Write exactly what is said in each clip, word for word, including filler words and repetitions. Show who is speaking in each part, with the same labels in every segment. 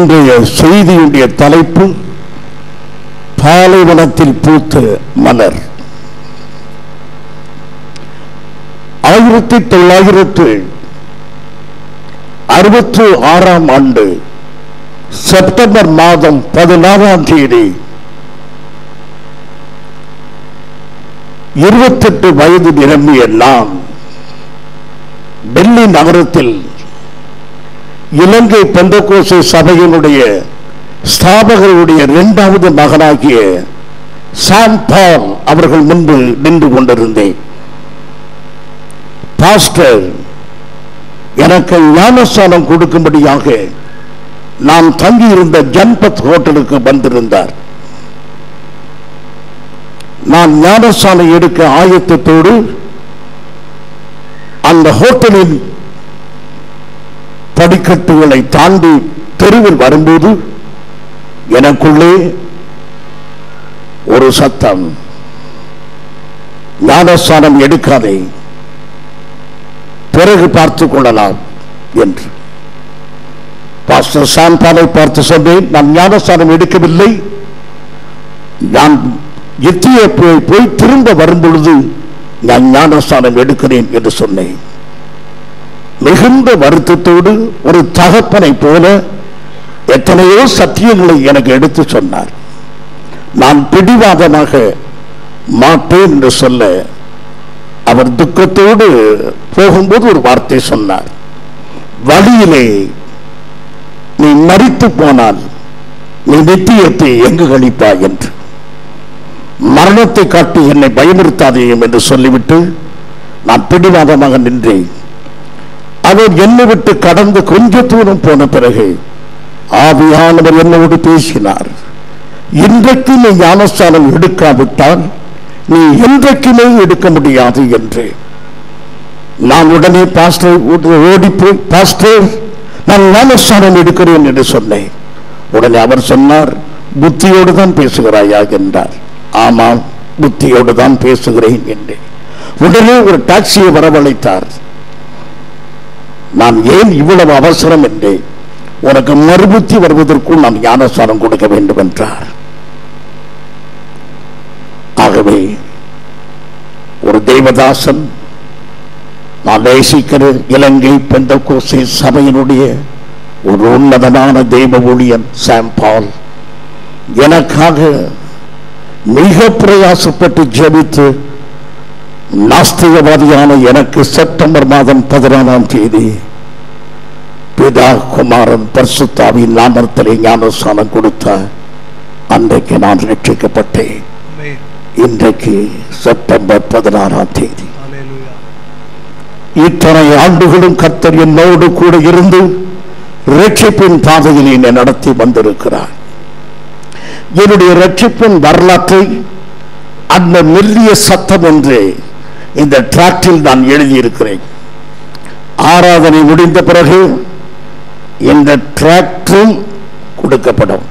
Speaker 1: இன்றைய செய்தியுடைய தலைப்பு பாலைவனத்தில் பூத்த மலர். ஆயிரத்தி தொள்ளாயிரத்து அறுபத்தி ஆறாம் ஆண்டு செப்டம்பர் மாதம் பதினாறாம் தேதி இருபத்தெட்டு வயது நிரம்பிய நான் டெல்லி நகரத்தில் இலங்கை பெந்தகோஸ்தே சபையினுடைய ஸ்தாபகருடைய இரண்டாவது மகனாகிய சாம் பால் அவர்கள் முன்பு நின்று கொண்டிருந்தேன். பாஸ்டர் எனக்கு ஞானஸ்தானம் கொடுக்கும்படியாக நான் தங்கியிருந்த ஜன்பத் ஹோட்டலுக்கு வந்திருந்தார். நான் ஞானஸ்தானம் எடுக்க ஆயத்தத்தோடு அந்த ஹோட்டலின் படிக்கட்டுகளை தாண்டி தெருவில் வரும்போது எனக்குள்ளே ஒரு சத்தம், ஞானஸ்தானம் எடுக்காதே, பிறகு பார்த்துக் கொள்ளலாம் என்று. பாஸ்டர் சாம் பாலை பார்த்து சொன்னேன், நான் ஞானஸ்தானம் எடுக்கவில்லை, நான் எத்தியோப்பியா போய் திரும்ப வரும் பொழுது நான் ஞானஸ்தானம் எடுக்கிறேன் என்று சொன்னேன். மிகுந்த வருத்தத்தோடு ஒரு தகப்பனை போல எத்தனையோ சத்தியங்களை எனக்கு எடுத்து சொன்னார். நான் பிடிவாதமாக மாட்டேன் என்று சொல்ல அவர் துக்கத்தோடு போகும்போது ஒரு வார்த்தை சொன்னார், வழியிலே நீ மரித்து போனால் நீ நித்தியத்தை எங்கு கழிப்பாய் என்று. மரணத்தை காட்டி என்னை பயமுறுத்தாதேயும் என்று சொல்லிவிட்டு நான் பிடிவாதமாக நின்றேன். அவர் என்னை விட்டு கடந்து கொஞ்ச தூரம் போன பிறகு ஆவியானவர் என்னோடு பேசினார். இன்றைக்கு நீ ஞானஸ்தானம் எடுக்காவிட்டால் நீ என்றைக்குமே எடுக்க முடியாது என்று. நான் உடனே பாஸ்டர் ஓடி போய், பாஸ்டர் நான் ஞானஸ்தானம் எடுக்கிறேன் என்று சொன்னேன். உடனே அவர் சொன்னார், புத்தியோடு தான் பேசுகிறாயா என்றார். ஆமாம், புத்தியோடு தான் பேசுகிறேன் என்று. உடனே ஒரு டாக்ஸியை வரவழைத்தார். நான் ஏன் இவ்வளவு அவசரம் என்றேன், உனக்கு மறுபுத்தி வருவதற்குள் நான் ஞானஸ்தானம் கொடுக்க வேண்டும் என்றார். ஆகவே ஒரு தேவதாசன், நான் நேசிக்கிற இலங்கை பெந்தகோஸ்தே சபையினுடைய ஒரு உன்னதமான தெய்வ ஊழியன் சாம் பால் எனக்காக மிக பிரயாசப்பட்டு ஜெபித்து நாஸ்திகவாதியான எனக்கு செப்டம்பர் மாதம் பதினாறாம் தேதி பிதா குமாரன் பரிசுத்தாவின் நாமத்திலே ஞானஸ்தானம் கொடுத்த அன்றைக்கு நான் ரட்சிக்கப்பட்டேன். இன்றைக்கு செப்டம்பர் பதினாறாம் தேதி. இத்தனை ஆண்டுகளும் கர்த்தர் என்னோடு கூட இருந்து ரட்சிப்பின் பாதையில் என்னை நடத்தி வந்திருக்கிறார். என்னுடைய ரட்சிப்பின் வரலாற்றை அந்த மெல்லிய சத்தம் என்று இந்த டிராக்டில் நான் எழுதியிருக்கிறேன். ஆராதனை முடிந்த பிறகு இந்த டிராக்டும் கொடுக்கப்படும்,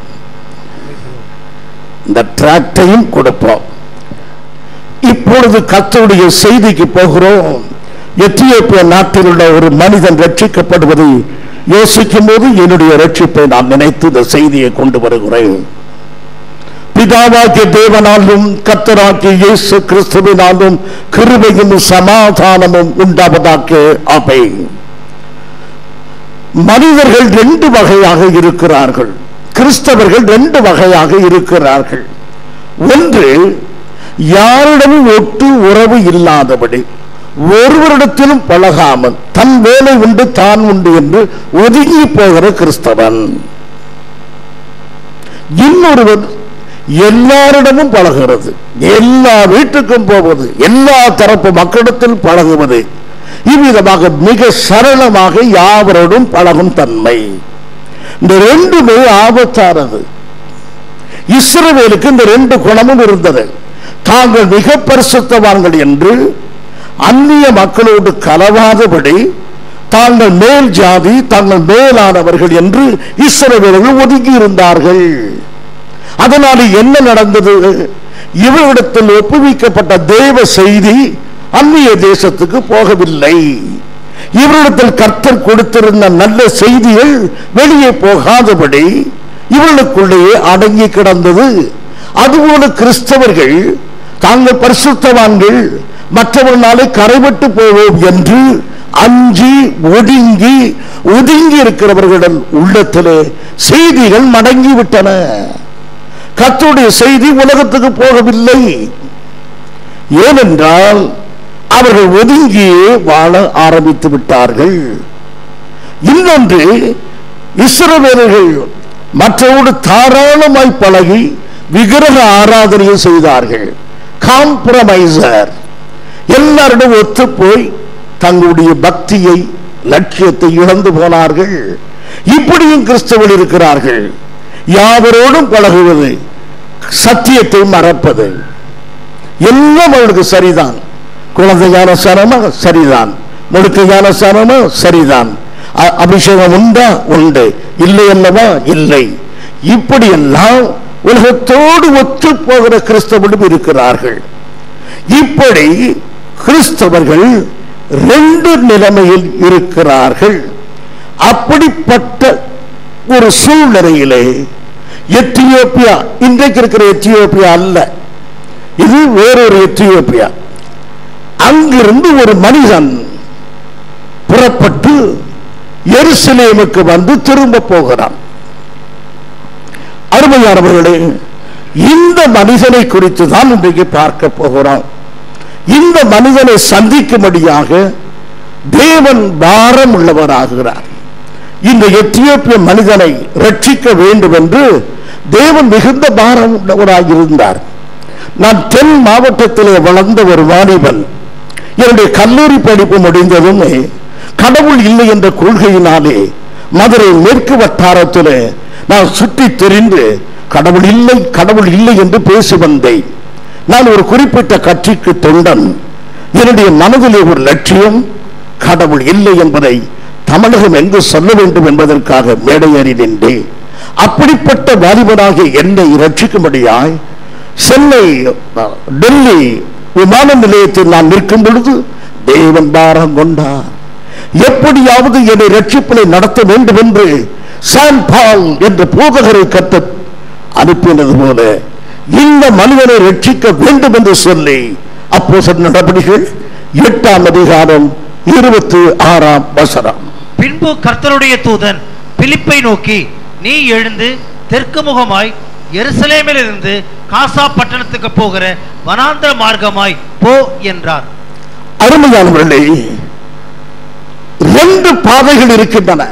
Speaker 1: இந்த டிராக்டையும் கொடுப்போம். இப்பொழுது கர்த்தருடைய செய்திக்கு போகிறோம். எத்தியோப்பியா நாட்டில் உள்ள ஒரு மனிதன் ரட்சிக்கப்படுவதை யோசிக்கும் போது என்னுடைய ரட்சிப்பை நான் நினைத்து இந்த செய்தியை கொண்டு வருகிறேன். பிதாவாகிய தேவனாலும் கர்த்தராகிய இயேசு கிறிஸ்துவினாலும் கிருபையும் சமாதானமும் உண்டாவதாக. ஆமென். மனிதர்கள் ரெண்டு வகையாக இருக்கிறார்கள், கிறிஸ்தவர்கள் ரெண்டு வகையாக இருக்கிறார்கள். ஒன்று, யாரிடமும் ஒட்டு உறவு இல்லாதபடி, ஒருவரிடத்திலும் பழகாமல் தன் வேலை உண்டு தான் உண்டு என்று ஒதுங்கி போகிற கிறிஸ்தவன். இன்னொருவர் எல்லாரிடமும் பழகிறது, எல்லா வீட்டுக்கும் போவது, எல்லா தரப்பு மக்களிடத்தில் பழகுவது, இவ்விதமாக மிக சரளமாக யாவரோடும் பழகும் தன்மை. இந்த ரெண்டுமே ஆபத்தானது. இஸ்ரவேலுக்கு இந்த ரெண்டு குணமும் இருந்தது. தாங்கள் மிக பரிசுத்தவான்கள் என்று அந்நிய மக்களோடு கலவாதபடி தாங்கள் மேல் ஜாதி, தாங்கள் மேலானவர்கள் என்று இஸ்ரவேலர்கள் ஒதுங்கி இருந்தார்கள். அதனால் என்ன நடந்தது? இவரிடத்தில் ஒப்புவிக்கப்பட்ட தேவ செய்தி அந்நிய தேசத்துக்கு போகவில்லை. இவரிடத்தில் கர்த்தர் கொடுத்திருந்த நல்ல செய்திகள் வெளியே போகாதபடி இவர்களுக்குள்ளேயே அடங்கி கிடந்தது. அதுபோல கிறிஸ்தவர்கள் தாங்கள் பரிசுத்தவான்கள், மற்றவர்களாலே கரைபட்டு போவோம் என்று அஞ்சி ஒடுங்கி ஒதுங்கி இருக்கிறவர்களிடம் உள்ளத்திலே செய்திகள் மடங்கிவிட்டன. கர்த்தருடைய செய்தி உலகத்துக்கு போகவில்லை. ஏனென்றால் அவர்கள் ஒதுங்கியே வாழ ஆரம்பித்து விட்டார்கள். இன்னொன்று, இஸ்ரவேலர்கள் மற்றவோடு தாராளமாய் பழகி விக்கிரக ஆராதனையை செய்தார்கள். காம்ப்ரமைசர், எல்லாரிடம் ஒத்து போய் தங்களுடைய பக்தியை, லட்சியத்தை இழந்து போனார்கள். இப்படியும் கிறிஸ்தவர்கள் இருக்கிறார்கள். யாவரோடும் பழகுவது, சத்தியத்தை மறப்பது, எல்லாம் அவர்களுக்கு சரிதான். குழந்தை ஞானஸ்தானமா சரிதான், முழுக்க ஞானஸ்தானமா சரிதான், அபிஷேகம் உண்டா உண்டு, இல்லை அல்லவா இல்லை. இப்படியெல்லாம் உலகத்தோடு ஒத்து போகிற கிறிஸ்தவர்களும் இருக்கிறார்கள். இப்படி கிறிஸ்தவர்கள் ரெண்டு நிலைமையில் இருக்கிறார்கள். அப்படிப்பட்ட ஒரு சூழ்நிலையிலே எத்தியோப்பியா, இன்றைக்கு இருக்கிற எத்தியோப்பியா அல்ல, இது வேறொரு எத்தியோப்பியா. அங்கிருந்து ஒரு மனிதன் புறப்பட்டு எருசலேமுக்கு வந்து திரும்ப போகிறான். அருமையானவர்களே, இந்த மனிதனை குறித்து தான் இன்றைக்கு பார்க்க போகிறோம். இந்த மனிதனை சந்திக்கும்படியாக தேவன் பாரம் உள்ளவராகிறார். இந்த எத்தியோப்பிய மனிதனை ரட்சிக்க வேண்டும் என்று தேவன் மிகுந்த பாரம் உள்ளவராக இருந்தார். நான் தென் மாவட்டத்திலே வளர்ந்த ஒரு வாலிபன். என்னுடைய கல்லூரி படிப்பு முடிந்ததும் கடவுள் இல்லை என்ற கொள்கையினாலே மதுரை மேற்கு வட்டாரத்திலே நான் சுற்றி தெரிந்து கடவுள் இல்லை கடவுள் இல்லை என்று பேசி வந்தேன். நான் ஒரு குறிப்பிட்ட கட்சிக்கு தொண்டன். என்னுடைய மனதிலே ஒரு லட்சியம், கடவுள் இல்லை என்பதை தமிழகம் எங்கு சொல்ல வேண்டும் என்பதற்காக மேடையேறி நின்றேன். அப்படிப்பட்ட வாலிபனாக என்னை ரட்சிக்கும்படியாய் சென்னை டெல்லி விமான நிலையத்தில் நான் நிற்கும் பொழுது தேவன் பாரம் கொண்டார். எப்படியாவது என்னை ரட்சிப்பை நடத்த வேண்டும் என்று சான் பால் என்ற போதகரை கட்ட அனுப்பினது போல இந்த மனிதனை ரட்சிக்க வேண்டும் என்று சொல்லி அப்போஸ்தலர் நடபடிகள் எட்டாம் அதிகாரம் இருபத்தி ஆறாம் வசனம்.
Speaker 2: பின்பு கர்த்தருடைய தூதன் பிலிப்பை நோக்கி, நீ எழுந்து தெற்கு முகமாய் எருசலேமில் இருந்து காசா பட்டணத்துக்கு போகிற வனாந்தர மார்க்கமாய் போ என்றார்.
Speaker 1: அருமையானவர்களே, ரெண்டு பாதைகள் இருக்கின்றன.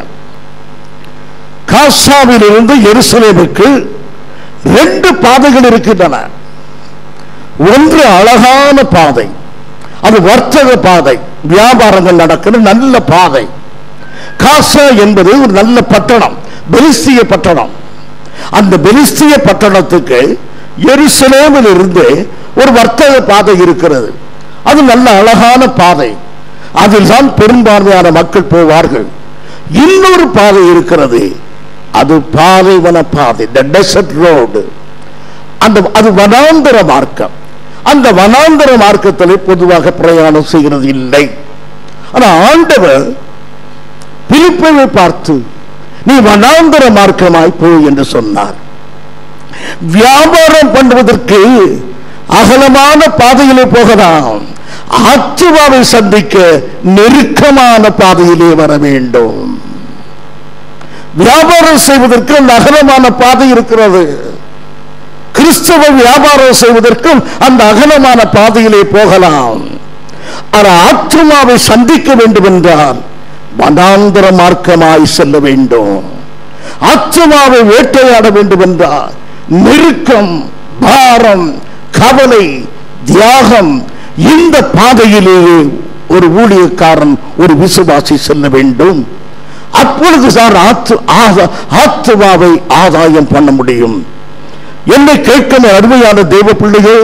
Speaker 1: காசாவில் இருந்து எருசலேமுக்கு ரெண்டு பாதைகள் இருக்கின்றன. ஒன்று அழகான பாதை, அது வர்த்தக பாதை, வியாபாரங்கள் நடக்கிற நல்ல பாதை. காசா என்பது ஒரு நல்ல பட்டணம், பெலிஸ்திய பட்டணம். அந்த பெலிஸ்திய பட்டணத்துக்கு எருசலேமில் இருந்து ஒரு வர்த்தக பாதை இருக்கிறது. அது நல்ல அழகான பாதை, அதில் தான் பெரும்பான்மையான மக்கள் போவார்கள். இன்னொரு பாதை இருக்கிறது, அது பாலைவன பாதை, தி டெசர்ட் ரோடு. அந்த அது வனாந்தர மார்க்கம். அந்த வனாந்தர மார்க்கத்திலே பொதுவாக பிரயாணம் செய்கிறது இல்லை. ஆனால் ஆண்டவர் பிலிப்பை பார்த்து, நீ வனாந்தர மார்க்கமாய் போ என்று சொன்னார். வியாபாரம் பண்ணுவதற்கு அகலமான பாதையிலே போகலாம், ஆத்துமாவை சந்திக்க நெருக்கமான பாதையிலே வர வேண்டும். வியாபாரம் செய்வதற்கு அந்த அகலமான பாதை இருக்கிறது. கிறிஸ்தவ வியாபாரம் செய்வதற்கும் அந்த அகலமான பாதையிலே போகலாம். ஆனால் ஆத்துமாவை சந்திக்க வேண்டும் என்றால் வனாந்தர மார்க்கமாய் செல்ல வேண்டும். ஆத்துமாவை வேட்டையாட வேண்டும் என்றால் நெருக்கம், பாரம், கவலை, தியாகம், இந்த பாதையிலேயே ஒரு ஊழியக்காரன், ஒரு விசுவாசி செல்ல வேண்டும். அப்பொழுதுதான் ஆத்துமாவை ஆதாயம் பண்ண முடியும். என்னை கேட்கும் அருமையான தேவ பிள்ளைகள்,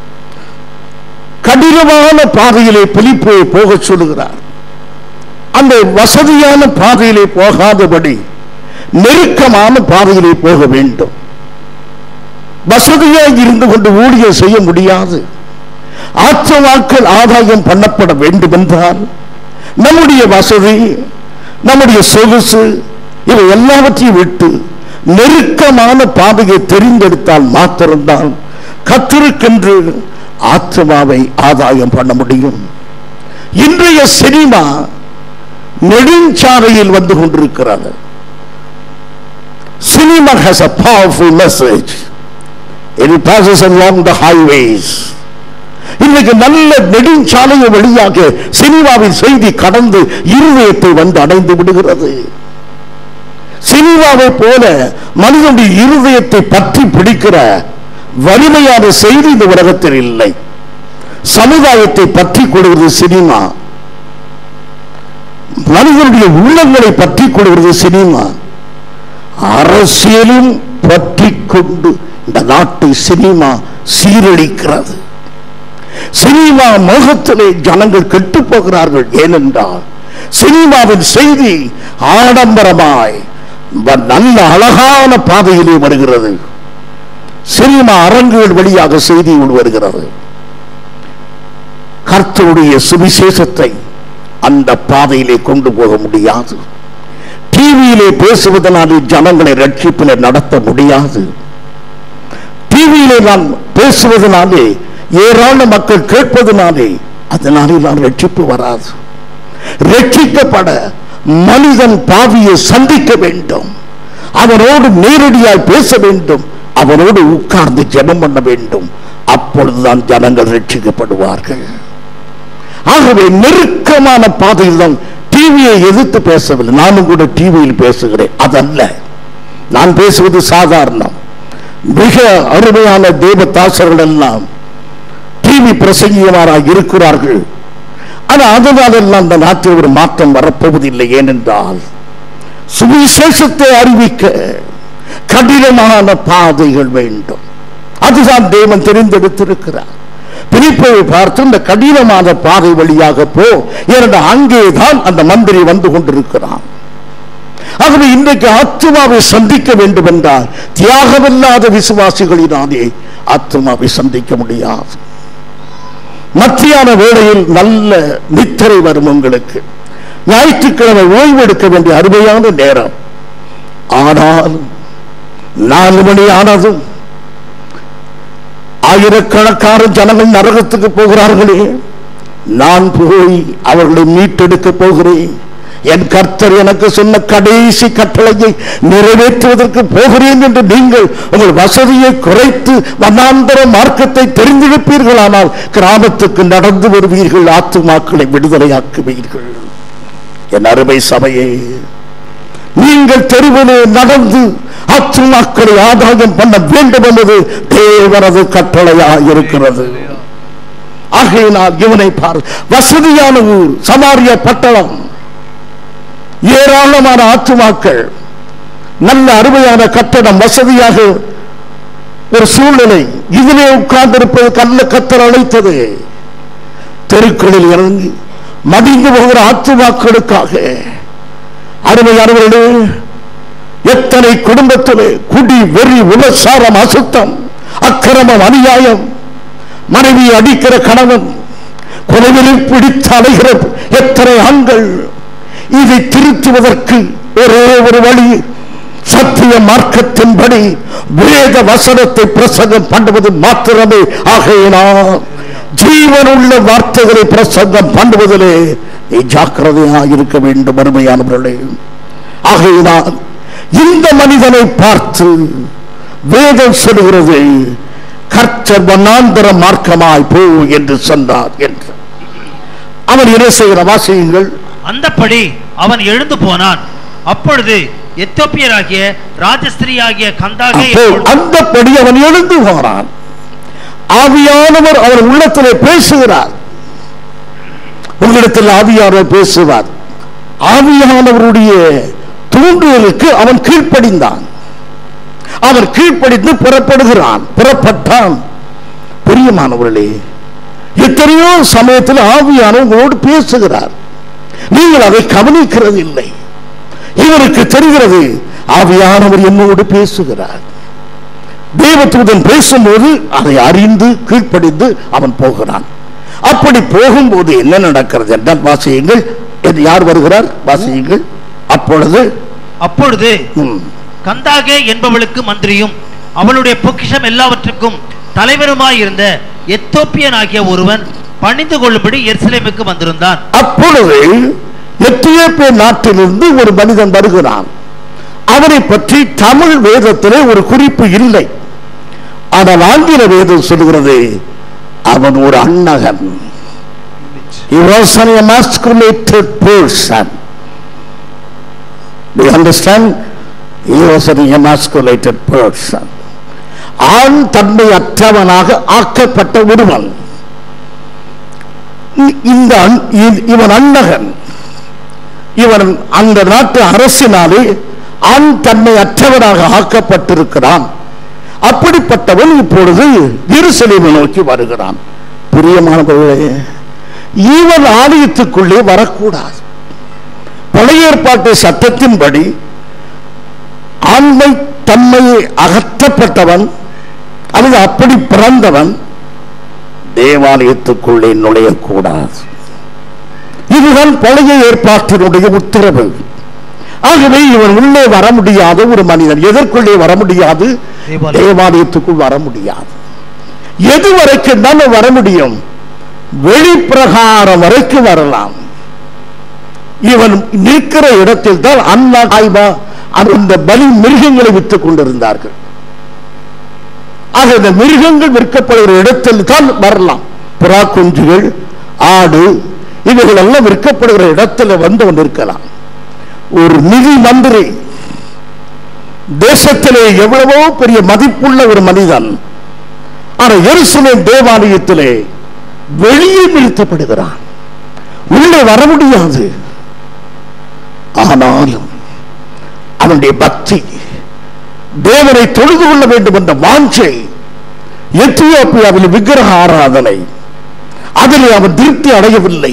Speaker 1: கடினமான பாதையிலே பிலிப்பை போக சொல்லுகிறார். அந்த வசதியான பாதையிலே போகாதபடி நெருக்கமான பாதையிலே போக வேண்டும். வசதியாக இருந்து கொண்டு ஊழியம் செய்ய முடியாது. ஆத்துமாக்கள் ஆதாயம் பண்ணப்பட வேண்டும் என்றால் நம்முடைய வசதி, நம்முடைய சொகுசு, இவை எல்லாவற்றையும் விட்டு நெருக்கமான பாதையை தெரிந்தெடுத்தால் மாத்திரம்தான் கர்த்தருக்கென்று ஆத்மாவை ஆதாயம் பண்ண முடியும். இன்றைய சினிமா நெடுஞ்சாலையில் வந்து கொண்டிருக்கிறது. Cinema has a powerful message. It passes along the highways. இன்றைக்கு நல்ல நெடுஞ்சாலையை வழியாக சினிமாவின் செய்தி கடந்து இருதயத்தை வந்து அடைந்து விடுகிறது. சினிமாவை போல மனிதனுடைய இருதயத்தை பற்றி பிடிக்கிற வலிமையான செய்தி இந்த உலகத்தில் இல்லை. சமுதாயத்தை பற்றி கொடுக்கிறது சினிமா, மனிதனுடைய உள்ளங்களை பற்றி கொடுக்கிறது சினிமா, அரசியலும் பற்றி கொண்டு இந்த நாட்டை சினிமா சீரழிக்கிறது. சினிமா மோகத்திலே ஜனங்கள் கெட்டு போகிறார்கள். ஏனென்றால் சினிமாவின் செய்தி ஆடம்பரமாய் நல்ல அழகான பாதையிலே வருகிறது. சினிமா அரங்குகள் வழியாக செய்தி வருகிறது. கர்த்தருடைய சுவிசேஷத்தை அந்த பாதையிலே கொண்டு போக முடியாது. டிவியிலே பேசுவதனாலே ஜனங்களை ரட்சிப்பிலே நடத்த முடியாது. டிவியிலே நான் பேசுவதனாலே ஏராள மக்கள் கேட்பதனாலே அதனாலே நான் ரட்சிப்பு வராது. ரட்சிக்கப்பட மனிதன் பாவியை சந்திக்க வேண்டும், அவனோடு நேரடியாக பேச வேண்டும், அவனோடு உட்கார்ந்து ஜெபம் பண்ண வேண்டும். அப்பொழுதுதான் ஜனங்கள் ரட்சிக்கப்படுவார்கள். ஆகவே நெருக்கமான பாதையில் தான். டிவியை எதிர்த்து பேசவில்லை, நானும் கூட டிவியில் பேசுகிறேன், அதல்ல. நான் பேசுவது சாதாரணம். மிக அருமையான தேவதாசர்கள் எல்லாம் டிவி பிரசங்கியமாராக இருக்கிறார்கள். ஆனால் அதனாலெல்லாம் அந்த நாட்டில் ஒரு மாற்றம் வரப்போவதில்லை. ஏனென்றால் சுவிசேஷத்தை அறிவிக்க கடினமான பாதைகள் வேண்டும். அதுதான் தேவன் தெரிந்தெடுத்திருக்கிறார். பிலிப்பை பார்த்து இந்த கடினமான பாதை வழியாக போ, ஏனென்றால் அங்கேதான் அந்த மந்திரி வந்து கொண்டிருக்கிறான். ஆகவே இன்றைக்கு ஆத்மாவை சந்திக்க வேண்டும் என்றால் தியாகமில்லாத விசுவாசிகளினாலே ஆத்மாவை சந்திக்க முடியாது. மத்தியான வேளையில் நல்ல நித்திரை வரும் உங்களுக்கு. ஞாயிற்றுக்கிழமை ஓய்வு எடுக்க வேண்டிய அருமையான நேரம். ஆனால் நாலு மணி ஆனதும் ஆயிரக்கணக்கான ஜனங்கள் நரகத்துக்கு போகிறார்களே, நான் போய் அவர்களை மீட்டெடுக்க போகிறேன். என் கர்த்தர் எனக்கு சொன்ன கடைசி கட்டளையை நிறைவேற்றுவதற்கு போகிறேன் என்று நீங்கள் உங்கள் வசதியை குறைத்து வனாந்தர மார்க்கத்தை தெரிந்திருப்பீர்களானால் கிராமத்துக்கு நடந்து வருவீர்கள், ஆத்துமாக்களை விடுதலையாக்குவீர்கள். என் அருமை சபையே, நீங்கள் தெருவிலே நடந்து ஆத்துமாக்களை ஆதாயம் பண்ண வேண்டும் என்பது தேவனது கட்டளையாக இருக்கிறது. ஆகையினால் இவனை பார், வசதியான ஊர் சமாரியா பட்டணம், ஏராளமான ஆத்துமாக்கள், நல்ல அருமையான கட்டடம், வசதியாக ஒரு சூழ்நிலை. இதிலே உட்கார்ந்திருப்பது கல்ல கத்தர் அழைத்தது. தெருக்களில் இறங்கி மடிந்து போகிற ஆத்துமாக்களுக்காக அருமையானவர்களே, எத்தனை குடும்பத்திலே குடி, வெறி, உபசாரம், அசுத்தம், அக்கிரமம், அநியாயம், மனைவி அடிக்கிற கணவன், கொலைகளில் பிடித்து அலைகிற எத்தனை ஆண்கள். இதை திருத்துவதற்கு ஒரே ஒரு வழி, சத்திய மார்க்கத்தின்படி வேத வசனத்தை பிரசங்கம் பண்ணுவது மாத்திரமே. ஆகையினால் ஜீவனுள்ள வார்த்தைகளை பிரசங்கம் பண்ணுவதிலே நீ ஜாக்கிரதையாக இருக்க வேண்டும் அருமையானவர்களே. ஆகையினால் இந்த மனிதனை பார்த்து வேதம் சொல்கிறது, கர்த்தர் வனாந்தர மார்க்கமாய் போ என்று சொன்னார் என்று. அவன் என்ன செய்கிற வாசியுங்கள்.
Speaker 2: அந்தப்படி அவன் எழுந்து போனான். அப்பொழுது எத்தியோப்பியராகிய ராஜஸ்திரியாகிய கந்தாகே,
Speaker 1: அந்தப்படி அவன் எழுந்து போனான். ஆவியானவர் அவர் உள்ளத்திலே பேசுகிறார். உங்களிடத்தில் ஆவியானவர் பேசுவார். ஆவியானவருடைய தூண்டுதலுக்கு அவன் கீழ்ப்படிந்தான். அவன் கீழ்ப்படிந்து புறப்படுகிறான், புறப்பட்டான். பிரியமானவர்களே, எத்தனையோ சமயத்தில் ஆவியானவர் உங்களோடு பேசுகிறார், நீங்கள் அதை கவனிக்கிறது இல்லை. இவருக்கு தெரிகிறது ஆவியானவர் என்னோடு பேசுகிறார். தேவதூதன் பேசும்போது அதை அறிந்து கீழ்ப்படிந்து அவன் போகிறான். அப்படி போகும்போது என்ன நடக்கிறது என்றால் வாசியுங்கள். என்று யார் வருகிறார்? வாசியுங்கள். அப்பொழுது
Speaker 2: அப்பொழுது கந்தாகே என்பவளுக்கு மந்திரியும் அவளுடைய பொக்கிஷம் எல்லாவற்றுக்கும் தலைவருமாயிருந்த எத்தோப்பியன் ஆகிய ஒருவன் பணிந்து கொள்ளும்படி எருசலேமுக்கு வந்திருந்தான்.
Speaker 1: அப்பொழுது எத்தியோப்பிய நாட்டிலிருந்து ஒரு மனிதன் வருகிறான். அவனை பற்றி தமிழ் வேதத்திலே ஒரு குறிப்பு இல்லை. ஆனால் ஆங்கில வேதம் சொல்கிறது அவன் ஒரு அன்னகன். He was an emasculated person. Do you understand? He was an emasculated person. ஆண் தன்மை அற்றவனாக ஆக்கப்பட்ட ஒருவன். இந்த இவன் அன்னகன். இவன் அந்த நாட்டு அரசினாலே ஆண் தன்மை அற்றவனாக ஆக்கப்பட்டிருக்கிறான். அப்படிப்பட்டவன் இப்பொழுது எருசலேமை நோக்கி வருகிறான். பிரியமானவர்களே, இவன் ஆலயத்துக்குள்ளே வரக்கூடாது. பழைய ஏற்பாட்டு சட்டத்தின்படி ஆண்மை தன்மையை அகற்றப்பட்டவன் அல்லது அப்படி பிறந்தவன் தேவாலயத்துக்குள்ளே நுழையக்கூடாது. இதுதான் பழைய ஏற்பாட்டினுடைய உத்தரவு. ஆகவே இவன் உள்ளே வர முடியாத ஒரு மனிதன். எதற்குள்ளே வர முடியாது? தேவாலயத்துக்குள் வர முடியாது. எது வரைக்கும் தான் வர முடியும்? வெளிப்பிரகாரம் வரைக்கும் வரலாம். இவன் நிற்கிற இடத்தில் தான் அண்ணா ஆய்வா அந்த பலி மிருகங்களை விற்றுக் கொண்டிருந்தார்கள். ஆக இந்த மிருகங்கள் விற்கப்படுகிற இடத்தில் தான் வரலாம். புறா குஞ்சுகள், ஆடு, இவைகள் எல்லாம் விற்கப்படுகிற இடத்துல வந்தவன் இருக்கலாம். ஒரு நிதி மந்திரி, தேசத்திலே எவ்வளவோ பெரிய மதிப்புள்ள ஒரு மனிதன், ஆனால் எருசலேம் தேவாலயத்திலே வெளியே நிறுத்தப்படுகிறான். உள்ளே வர முடியாது. ஆனாலும் அவனுடைய பக்தி, தேவனை தொழுது கொள்ள வேண்டும் என்ற வாஞ்சை, எத்தியோப்பியாவில் விக்கிரக ஆராதனை, அதில் அவன் திருப்தி அடையவில்லை.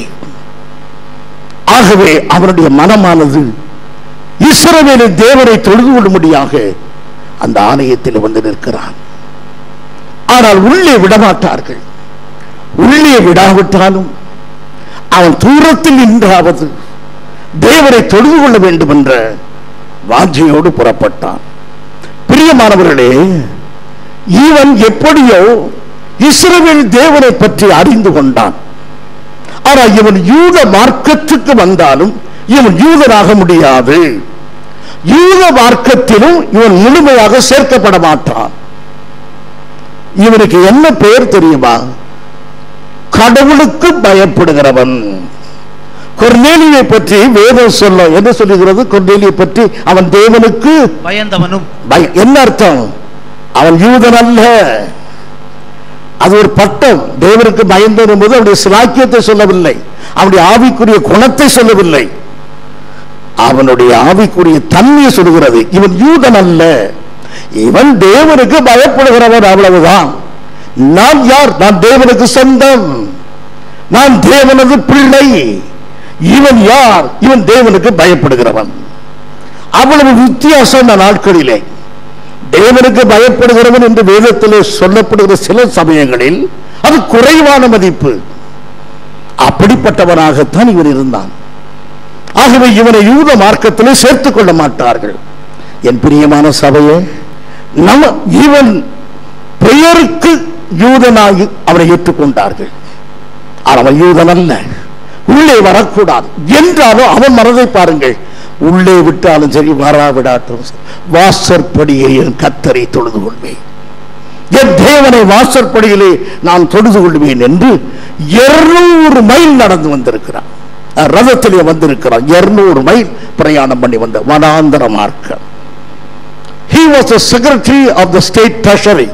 Speaker 1: ஆகவே அவனுடைய மனமானது இஸ்ரவேலின் தேவனை தொழுது கொள்ளும்படியாக அந்த ஆலயத்தில் வந்து நிற்கிறான். ஆனால் உள்ளே விடமாட்டார்கள். உள்ளே விடாவிட்டாலும் அவன் தூரத்தில் நின்றாவது தேவனை தொழுது கொள்ள வேண்டும் என்ற வாஞ்சையோடு புறப்பட்டான். பிரியமானவர்களே, இவன் எப்படியோ இஸ்ரவேல் தேவனை பற்றி அறிந்து கொண்டான். ஆனால் இவன் யூத மார்க்கத்துக்கு வந்தாலும் இவன் யூதனாக முடியாது. யூத மார்க்கத்திலும் இவன் முழுமையாக சேர்க்கப்பட மாட்டான். இவனுக்கு என்ன பெயர் தெரியுமா? கடவுளுக்கு பயப்படுகிறவன். கொர்நேலியை பற்றி வேதம் சொல்ல என்ன சொல்லுகிறது? கொர்நேலியை பற்றி அவன் தேவனுக்கு
Speaker 2: பயந்தவனும்.
Speaker 1: என்ன அர்த்தம்? அவன் யூதன் அல்ல, அது ஒரு பட்டம். தேவனுக்கு பயந்தவன் போது அவனுடைய சிலாக்கியத்தை சொல்லவில்லை, அவனுடைய ஆவிக்குரிய குணத்தை சொல்லவில்லை, அவனுடைய ஆவிக்குரிய தன்மையை சொல்கிறது. இவன் யூதன் அல்ல, இவன் தேவனுக்கு பயப்படுகிறவன், அவ்வளவுதான். நான் யார்? நான் தேவனுக்கு சொந்தம், நான் தேவனது பிள்ளை. இவன் யார்? இவன் தேவனுக்கு பயப்படுகிறவன். அவ்வளவு வித்தியாசம் நாட்களிலே. தேவனுக்கு பயப்படுகிறவன் என்று வேதத்திலே சொல்லப்படுகிற சில சமயங்களில் அது குறைவான மதிப்பு. அப்படிப்பட்டவனாகத்தான் இவன் இருந்தான். ஆகவே இவனை யூத மார்க்கத்திலே சேர்த்துக் கொள்ள மாட்டார்கள். என் பிரியமான சபையே, நம்ம இவன் பெயருக்கு யூதனாகி அவனை ஏற்றுக்கொண்டார்கள். அவன் யூதன் அல்ல, உள்ளே வரக்கூடாது என்றாலும் அவன் மனதை பாருங்கள். உள்ளே விட்டாலும் சரி, வராவிடாட்டும் வாசற்படியை என் கர்த்தரை தொழுது கொள்வேன், என் தேவனை வாசற்படியிலே நான் தொழுது கொள்வேன் என்று இருநூறு மைல் நடந்து வந்திருக்கிறான். ரதத்திலே வந்திருக்கிறான். இருநூறு மைல் பிரயாணம் பண்ணி வந்த வனாந்தர மார்க்கம். He was the secretary of the state treasury.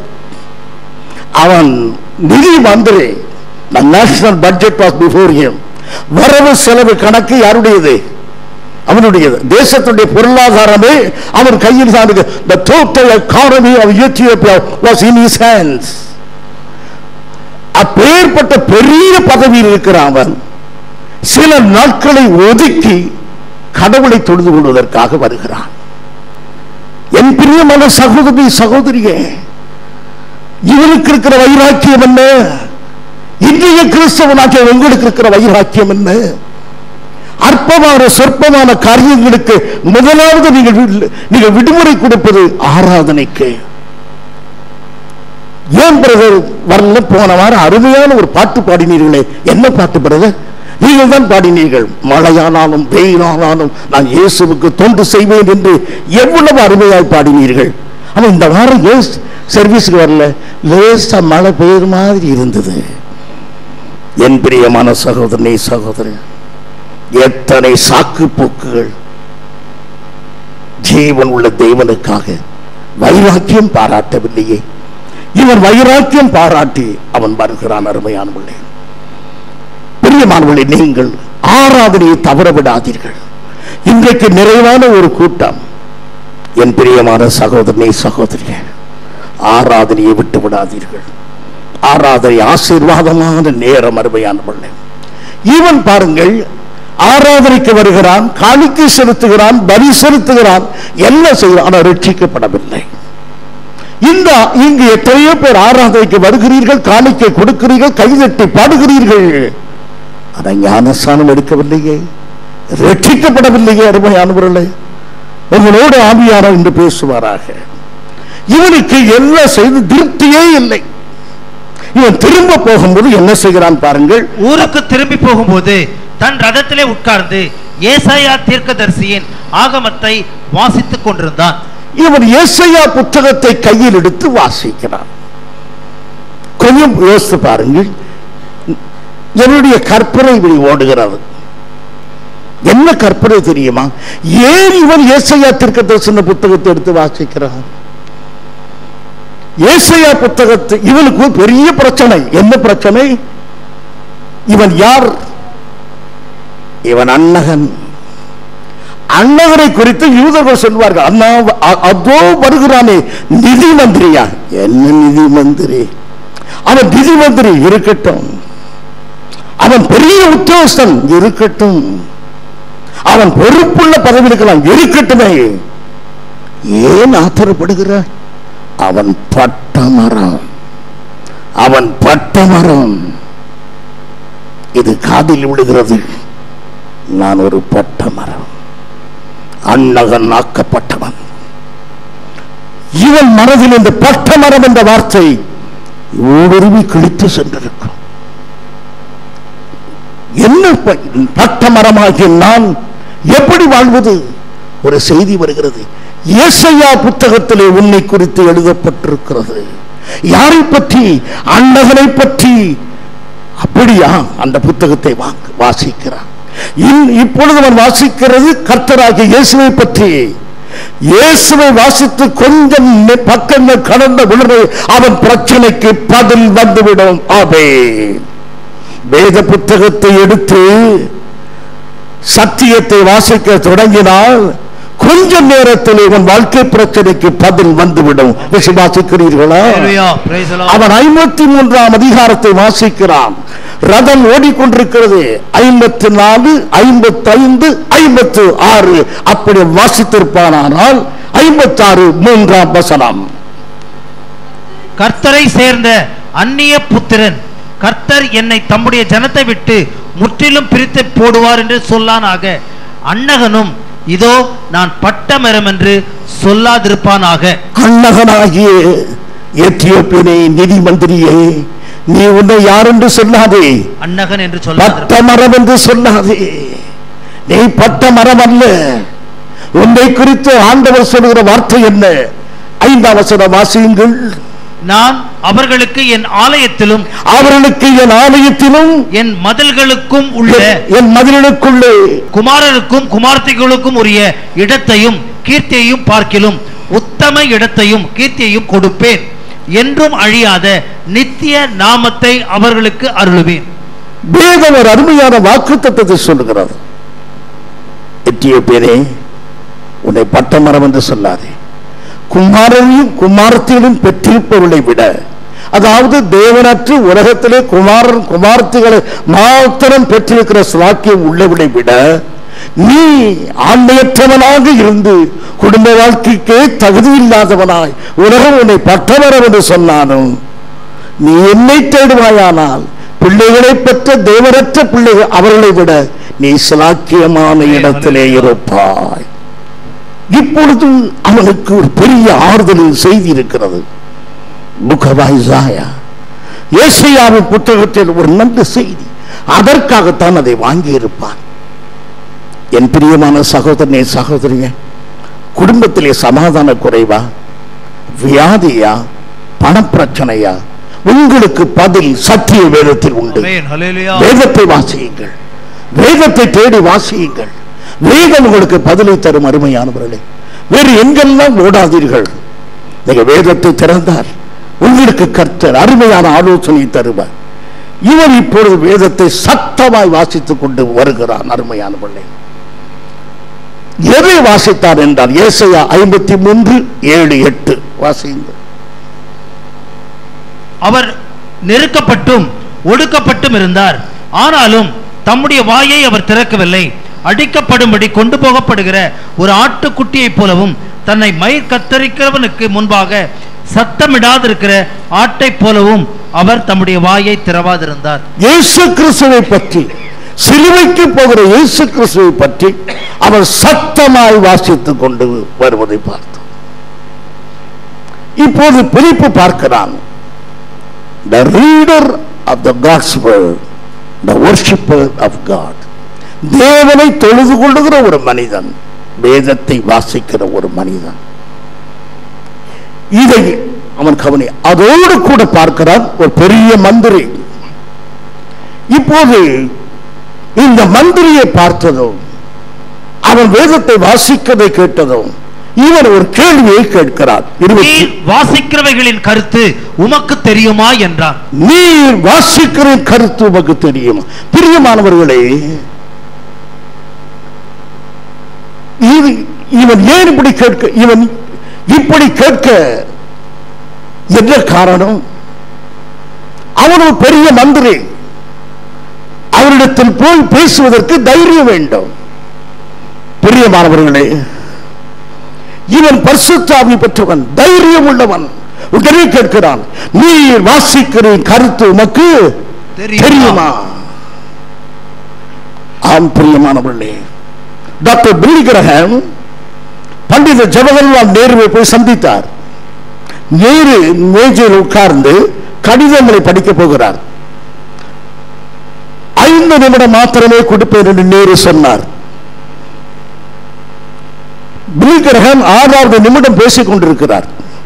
Speaker 1: அவன் நிதி மந்திரி. The national budget was before him. வரவு செலவு கணக்கு யாருடையது? அவனுடையது. தேசத்துடைய பொருளாதாரமே அவன் கையில் தான். The total economy of Ethiopia was in his hands. அப்பேற்பட்ட பெரிய பதவியில் இருக்கிறான் அவன். சில நாட்களை ஒதுக்கி கடவுளை தொழுது கொள்வதற்காக வருகிறான். என் பிரியமான சகோதரி சகோதரியே, இவனுக்கு இருக்கிற வைராக்கியம் என்ன? இன்றைய கிறிஸ்தவனாகிய உங்களுக்கு இருக்கிற வைராக்கியம் என்ன? அற்பமான சொற்பமான காரியங்களுக்கு முதலாவது நீங்கள் நீங்கள் விடுமுறை கொடுப்பது ஆராதனைக்கு. ஏன் பிரதர் வரல? போன வாரம் அருமையான ஒரு பாட்டு பாடினீர்களே. என்ன பாட்டு பிரதர்? நீங்கள் தான் பாடினீர்கள். மழையானாலும் வெயிலானாலும் நான் இயேசுவுக்கு தொண்டு செய்வேன் என்று எவ்வளவு அருமையாய் பாடினீர்கள். ஆனா இந்த வாரம் ஏன் சர்வீஸுக்கு வரல? லேசா மழை பெய்யுற மாதிரி இருந்தது. என் பிரியமான சகோதரனே சகோதரன், எத்தனை சாக்கு போக்குகள்! ஜீவன் உள்ள தேவனுக்காக வைராக்கியம் பாராட்டவில்லையே. இவன் வைராக்கியம் பாராட்டி அவன் வருகிறான். அருமையானவர்களே, பிரியமானவர்களே, நீங்கள் ஆராதனையை தவற விடாதீர்கள். இன்றைக்கு நிறைவான ஒரு கூட்டம். என் பிரியமான சகோதரனே சகோதரியே, ஆராதனையை விட்டு விடாதீர்கள். ஆராதனை ஆசீர்வாதமான நேரம். அருமையானவர்களே, இவன் பாருங்கள், ஆராதனைக்கு வருகிறான், காணிக்கை செலுத்துகிறான், பலி செலுத்துகிறான், என்ன செய்கிறான், ஆனால் ரட்சிக்கப்படவில்லை. இந்த இங்கு எத்தனையோ பேர் ஆராதனைக்கு வருகிறீர்கள், காணிக்கை கொடுக்கிறீர்கள், கைதட்டி பாடுகிறீர்கள், ஆனால் ஞானஸ்நானம் எடுக்கவில்லையே, ரட்சிக்கப்படவில்லையே. அருமையானவர்களே, உங்களோடு ஆவியானவர் என்று பேசுவாராக. இவனுக்கு எல்லாம் செய்து திருப்தியே இல்லை. இவன் திரும்ப போகும்போது என்ன செய்கிறான் பாருங்கள்.
Speaker 2: ஊருக்கு திரும்பி போகும்போது தன் ரதத்திலே உட்கார்ந்து ஏசாயா தீர்க்கதரிசியின் ஆகமத்தை வாசித்துக் கொண்டிருந்தான்.
Speaker 1: இவன் ஏசாயா புத்தகத்தை கையில் எடுத்து வாசிக்கிறான். கொஞ்சம் யோசித்து பாருங்கள். என்னுடைய கற்பனை இப்படி ஓடுகிறது. என்ன கற்பனை தெரியுமா? ஏன் இவன் ஏசாயா தீர்க்கதரிசன புத்தகத்தை எடுத்து வாசிக்கிறான்? ஏசாயா புத்தகத்தை இவனுக்கு பெரிய பிரச்சனை. என்ன பிரச்சனை? இவன் யார்? இவன் அன்னகன். அன்னகரை குறித்து யூதர்கள் சொல்வார்கள், அண்ணா அதோ வருகிறானே நிதி மந்திரியா? என்ன நிதி மந்திரி? அவன் நிதி மந்திரி இருக்கட்டும், அவன் பெரிய உத்தியோகஸ்தன் இருக்கட்டும், அவன் பொறுப்புள்ள பதவி இருக்கலாம் இருக்கட்டுமே, ஏன் ஆத்திரப்படுகிறார்? அவன் பட்டமரம், அவன் பட்டமரம். இது காதில் விழுகிறது. நான் ஒரு பட்டமரம், அன்னகன் ஆக்கப்பட்டவன். இவன் மனதில் இந்த பட்டமரம் என்ற வார்த்தை ஊடுருவி கிழித்து சென்றிருக்கும். என்ன பட்டமரமாகிய நான் எப்படி வாழ்வது? ஒரு செய்தி வருகிறது. ஏசாயா புத்தகத்திலே உன்னை குறித்து எழுதப்பட்டிருக்கிறது. யாரை பற்றி? அன்னகனை பற்றி. அப்படியா? அந்த புத்தகத்தை வாசிக்கிறான். இப்பொழுது அவன் வாசிக்கிறது கர்த்தராகிய இயேசுவை பற்றி. இயேசுவை வாசித்து கொஞ்சம் பக்கங்கள் கடந்த உடனே அவன் பிரச்சனைக்கு பதில் வந்துவிடும். ஆவே, வேத புத்தகத்தை எடுத்து சத்தியத்தை வாசிக்க தொடங்கினால் கொஞ்ச நேரத்தில் இவன் வாழ்க்கை பிரச்சனைக்கு பதில் வந்துவிடும். விசுவாசிக்கிறீர்களா? அவன் ஐம்பத்தி மூன்றாம் அதிகாரத்தை வாசிக்கிறான். ரதம் ஓடிக்கொண்டிருக்கிறது. ஐம்பத்தி நாலு, ஐம்பத்தி ஐந்து, ஐம்பத்தி ஆறு அப்படி வாசித்திருப்பானால் ஐம்பத்தி ஆறு மூன்றாம் வசனம்.
Speaker 2: கர்த்தரை சேர்ந்த அந்நிய புத்திரன் கர்த்தர் என்னை தம்முடைய ஜனத்தை விட்டு முற்றிலும் பிரித்து போடுவார் என்று சொல்லானாக. அன்னகனும் இதோ நான் பட்டமரம் என்று சொல்லாதிருப்பானாக.
Speaker 1: அன்னகனாகிய எத்தியோப்பியனே, நிதி மந்திரியே, நீ உன்னை யார் என்று சொல்லாதே.
Speaker 2: அன்னகன் என்று சொல்ல,
Speaker 1: பட்டமரம் என்று சொல்லாதே. நீ பட்டமரம் அல்ல. உன்னை குறித்து ஆண்டவர் சொல்கிற வார்த்தை என்ன? ஐந்தாம் வசனம் வாசியுங்கள்.
Speaker 2: நான் அவர்களுக்கு என் ஆலயத்திலும்
Speaker 1: அவர்களுக்கு என் ஆலயத்திலும்
Speaker 2: என் மதில்களுக்கும் உள்ள
Speaker 1: என் மதில்களுக்குள்ளே
Speaker 2: குமாரருக்கும் குமார்த்திகளுக்கும் உரிய இடத்தையும் கீர்த்தியையும் பார்க்கிலும் உத்தம இடத்தையும் கீர்த்தியையும் கொடுப்பேன். என்றும் அழியாத நித்திய நாமத்தை அவர்களுக்கு அருளுவேன்.
Speaker 1: வேதம் ஒரு அருமையான வாக்குத்தத்தத்தை சொல்லுகிறது. எத்தியோப்பியனே, உன்னை பட்டமரம் என்று சொல்லாதே. குமாரனையும் குமார்த்திகளையும் பெற்றிருப்பவர்களை விட, அதாவது தேவனற்று உலகத்திலே குமாரன் குமார்த்திகளை மாத்திரம் பெற்றிருக்கிற சாக்கியம் உள்ளவனை விட நீ ஆண்மையற்றவனாக இருந்து குடும்ப வாழ்க்கைக்கே தகுதி இல்லாதவனாய் உலகம் உன்னை பட்டமரம் என்று சொன்னாலும் நீ என்னை தேடுவாயானால் பிள்ளைகளை பெற்ற தேவனற்ற பிள்ளைகள் அவர்களை விட நீ சிலாக்கியமான இடத்திலே இருப்பாய். இப்பொழுது அவனுக்கு ஒரு பெரிய ஆறுதலின் செய்தி இருக்கிறது. ஏசாயாவின் புத்தகத்தில் ஒரு நல்ல செய்தி. அதற்காகத்தான் அதை வாங்கி இருப்பான். என் பிரியமான சகோதரனே, சகோதரிய, குடும்பத்திலே சமாதான குறைவா, வியாதியா, பணப்பிரச்சனையா? உங்களுக்கு பதில் சத்திய வேதத்தில் உண்டு. வேதத்தை வாசியுங்கள், வேதத்தை தேடி வாசியுங்கள். வேதம் உங்களுக்கு பதிலை தரும். அருமையானவர்களே, வேறு எங்கெல்லாம் ஓடாதீர்கள். நீங்க வேதத்தை திறந்தால் உங்களுக்கு கர்த்தர் அருமையான ஆலோசனை தருவார். இவர் இப்பொழுது வேதத்தை சத்தமாய் வாசித்துக் கொண்டு வருகிறார். அருமையானவர்களே, எதை வாசித்தார் என்றால் ஏசாயா ஐம்பத்தி மூன்று ஏழு எட்டு வாசியுங்கள்.
Speaker 2: அவர் நெருக்கப்பட்டும் ஒடுக்கப்பட்டும் இருந்தார், ஆனாலும் தம்முடைய வாயை அவர் திறக்கவில்லை. அடிக்கப்படும்படி கொண்டு போகப்படுகிற ஒரு ஆட்டுக்குட்டியை போலவும், தன்னை மயிர் கத்தரிக்கிறவனுக்கு முன்பாக சத்தமிடாதிருக்கிற ஆட்டை போலவும் அவர் தம்முடைய வாயை திறவாதிருந்தார்.
Speaker 1: இயேசு கிறிஸ்துவை பற்றி, சிலுவைக்கு போகிற இயேசு கிறிஸ்துவை பற்றி அவர் சத்தமாய் வாசித்துக் கொண்டு வருவதை பார்த்தோம். இப்போது பிலிப்பு பார்க்கிறான். The reader of the gospel, the worshipper of God. தேவனை தொழுது கொள்ளுகிற ஒரு மனிதன், வேதத்தை வாசிக்கிற ஒரு மனிதன். இதை அவன் கவனி. அதோடு கூட பார்க்கிறான் ஒரு பெரிய மந்திரி. இப்போது இந்த மந்திரியை பார்த்ததும், அவன் வேதத்தை வாசிக்கதை கேட்டதும், இவன் ஒரு கேள்வியை கேட்கிறார்.
Speaker 2: வாசிக்கிறவைகளின் கருத்து உமக்கு தெரியுமா என்றான்.
Speaker 1: நீர் வாசிக்கிற கருத்து உமக்கு தெரியுமா? பிரியமானவர்களே, இவன் ஏன் இப்படி கேட்க, இவன் இப்படி கேட்க என்ன காரணம்? அவன் ஒரு பெரிய மந்திரி. அவரிடத்தில் போய் பேசுவதற்கு தைரியம் வேண்டும். பிரியமானவர்களே, இவன் பரிசுத்த ஆவி பெற்றவன், தைரியம் உள்ளவன். உடனே கேட்கிறான், நீ வாசிக்கிற கருத்து உமக்கு தெரியுமா? ஆம் பிரியமானவர்களே, doctor Billy Graham Pandit Jawaharlal நேருவை போய் சந்தித்தார். நேரு மேஜையில் உட்கார்ந்து கடிதங்களை படிக்க போகிறார். ஐந்து நிமிடம் மாத்திரமே கொடுப்பேன் என்று நேரு சொன்னார். பில்லி கிரஹாம் ஆறாவது நிமிடம் பேசிக் கொண்டிருக்கிறார்.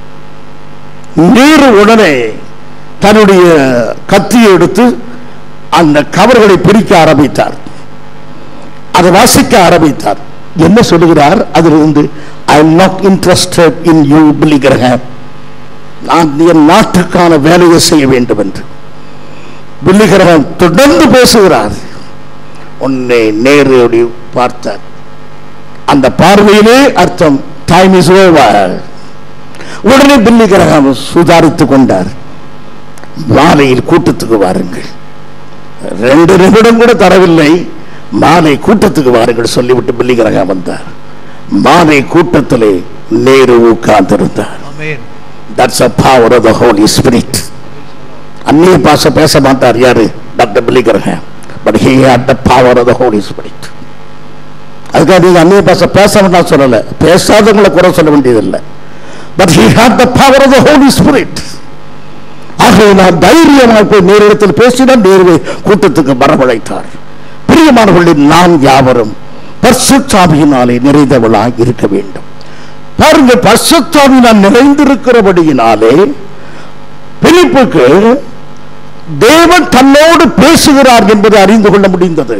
Speaker 1: நேரு உடனே தன்னுடைய கத்தியை எடுத்து அந்த கவர்களை பிரிக்க ஆரம்பித்தார். அதை வாசிக்க ஆரம்பித்தார். என்ன சொல்லுகிறார் அதிலிருந்து? I am not interested in you, Billy Graham. நான் என் நாட்டுக்கான வேலையை செய்ய வேண்டும் என்று பில்லி கிரஹாம் தொடர்ந்து பேசுகிறார். உன்னை நேரு பார்த்தார். அந்த பார்வையிலே அர்த்தம் டைம் இஸ் ஓவர். உடனே பில்லி கிரஹாம் சுதாரித்துக் கொண்டார். மாலையில் கூட்டத்துக்கு வாருங்கள். ரெண்டு நிமிடம் கூட தரவில்லை. மாலை கூட்டத்துக்கு வாருங்கள் சொல்லிவிட்டு பில்லி கிரஹாம் வந்தார். மாலை கூட்டத்திலே Nehru உட்கார்ந்திருந்தார். That's the power of the Holy Spirit. அந்நிய பாஷை பேச மாட்டார் யாரு? Doctor Billy Graham. But he had the power of the Holy Spirit. அதுக்காக நீங்க அந்நிய பாஷை பேச வேண்டாம் சொல்லல, பேசாதவங்களை குறை சொல்ல வேண்டியதில்லை. But he had the power of the Holy Spirit. ஆகவே நான் தைரியமாக போய் நேரிடத்தில் பேசினால் நேருவை கூட்டத்துக்கு வரவழைத்தார். பிரியமானவர்களில் நாம் யாவரும் பரிசுத்த ஆவியினாலே நிறைந்தவளாய் இருக்க வேண்டும். பாருங்க, பரிசுத்த ஆவியினால் நிறைந்திருக்கிறபடியினாலே பிலிப்புக்கு தேவன் தன்னோடு பேசுகிறார் என்பதை அறிந்து கொள்ள முடிந்தது.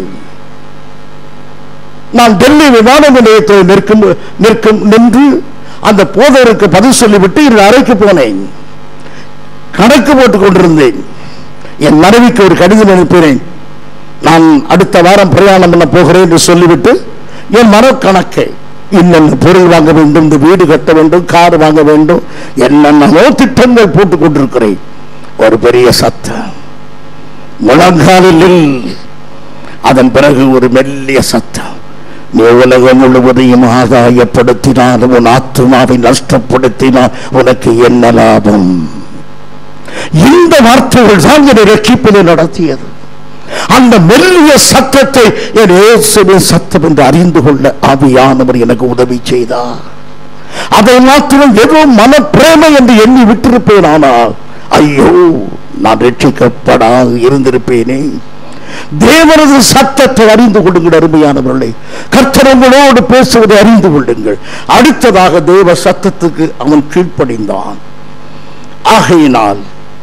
Speaker 1: நான் டெல்லி விமான நிலையத்தில் நிற்கும் நிற்கும் நின்று அந்த போதருக்கு பதில் சொல்லிவிட்டு இந்த அறைக்கு போனேன். கணக்கு போட்டுக் கொண்டிருந்தேன். என் மனைவிக்கு ஒரு கடிதம் அனுப்பினேன். நான் அடுத்த வாரம் பிரயாணம் பண்ண போகிறேன் என்று சொல்லிவிட்டு என் மனக்கணக்கை, இன்னென்ன பொருள் வாங்க வேண்டும், இந்த வீடு கட்ட வேண்டும், கார் வாங்க வேண்டும், என்னென்னோ திட்டங்கள் போட்டுக் கொண்டிருக்கிறேன். ஒரு பெரிய சத்தம் முழங்காலில். அதன் பிறகு ஒரு மெல்லிய சத்தம், நீ உலகம் முழுவதையும் ஆதாயப்படுத்தினால் உன் ஆத்மாவை நஷ்டப்படுத்தினால் உனக்கு என்ன லாபம்? இந்த வார்த்தைகள் தான் என்னை ரட்சிப்பினை நடத்தியது. அந்த மெல்லிய சத்தத்தை என் இயேசுவின் சத்தம் என்று அறிந்து கொள்ள ஆவியானவர் எனக்கு உதவி செய்தார். அதை மாத்திரம் ஏதோ மனப்பிரேமை என்று எண்ணி விட்டிருப்பேன். ஆனால் ஐயோ, நான் ரட்சிக்கப்படாது இருந்திருப்பேனே. தேவனது சத்தத்தை அறிந்து கொள்ளுங்கள் அருமையானவர்களே. கர்த்தர் உங்களோடு பேசுவதை அறிந்து கொள்ளுங்கள். அடுத்ததாக தேவ சத்தத்துக்கு அவன் கீழ்ப்படிந்தான். ஆகையினால்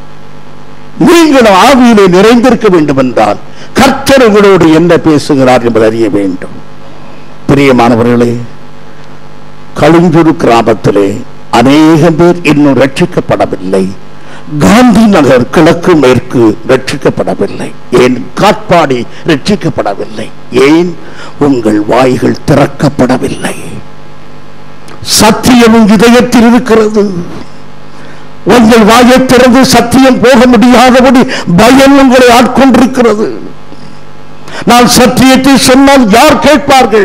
Speaker 1: நீங்கள் ஆவியிலே நிறைந்திருக்க வேண்டும் என்றால் கர்த்தர் உங்களோடு என்ன பேசுகிறார் என்பதை அறிய வேண்டும். பிரியமானவர்களே, களுஞ்சூர் கிராமத்திலே அநேகம் பேர் இன்னும் ரட்சிக்கப்படவில்லை. காந்தி நகர் கிழக்கு மேற்கு ரட்சிக்கப்படவில்லை. ஏன்? காட்பாடி ரட்சிக்கப்படவில்லை. ஏன்? உங்கள் வாய்கள் திறக்கப்படவில்லை. சத்தியமும் இதயத்தில் இருக்கிறது. உங்கள் வாயை திறந்து சத்தியம் போக முடியாதபடி பயம் உங்களை ஆட்கொண்டிருக்கிறது. நான் சத்தியத்தை சொன்னால் யார் கேட்பார்கள்,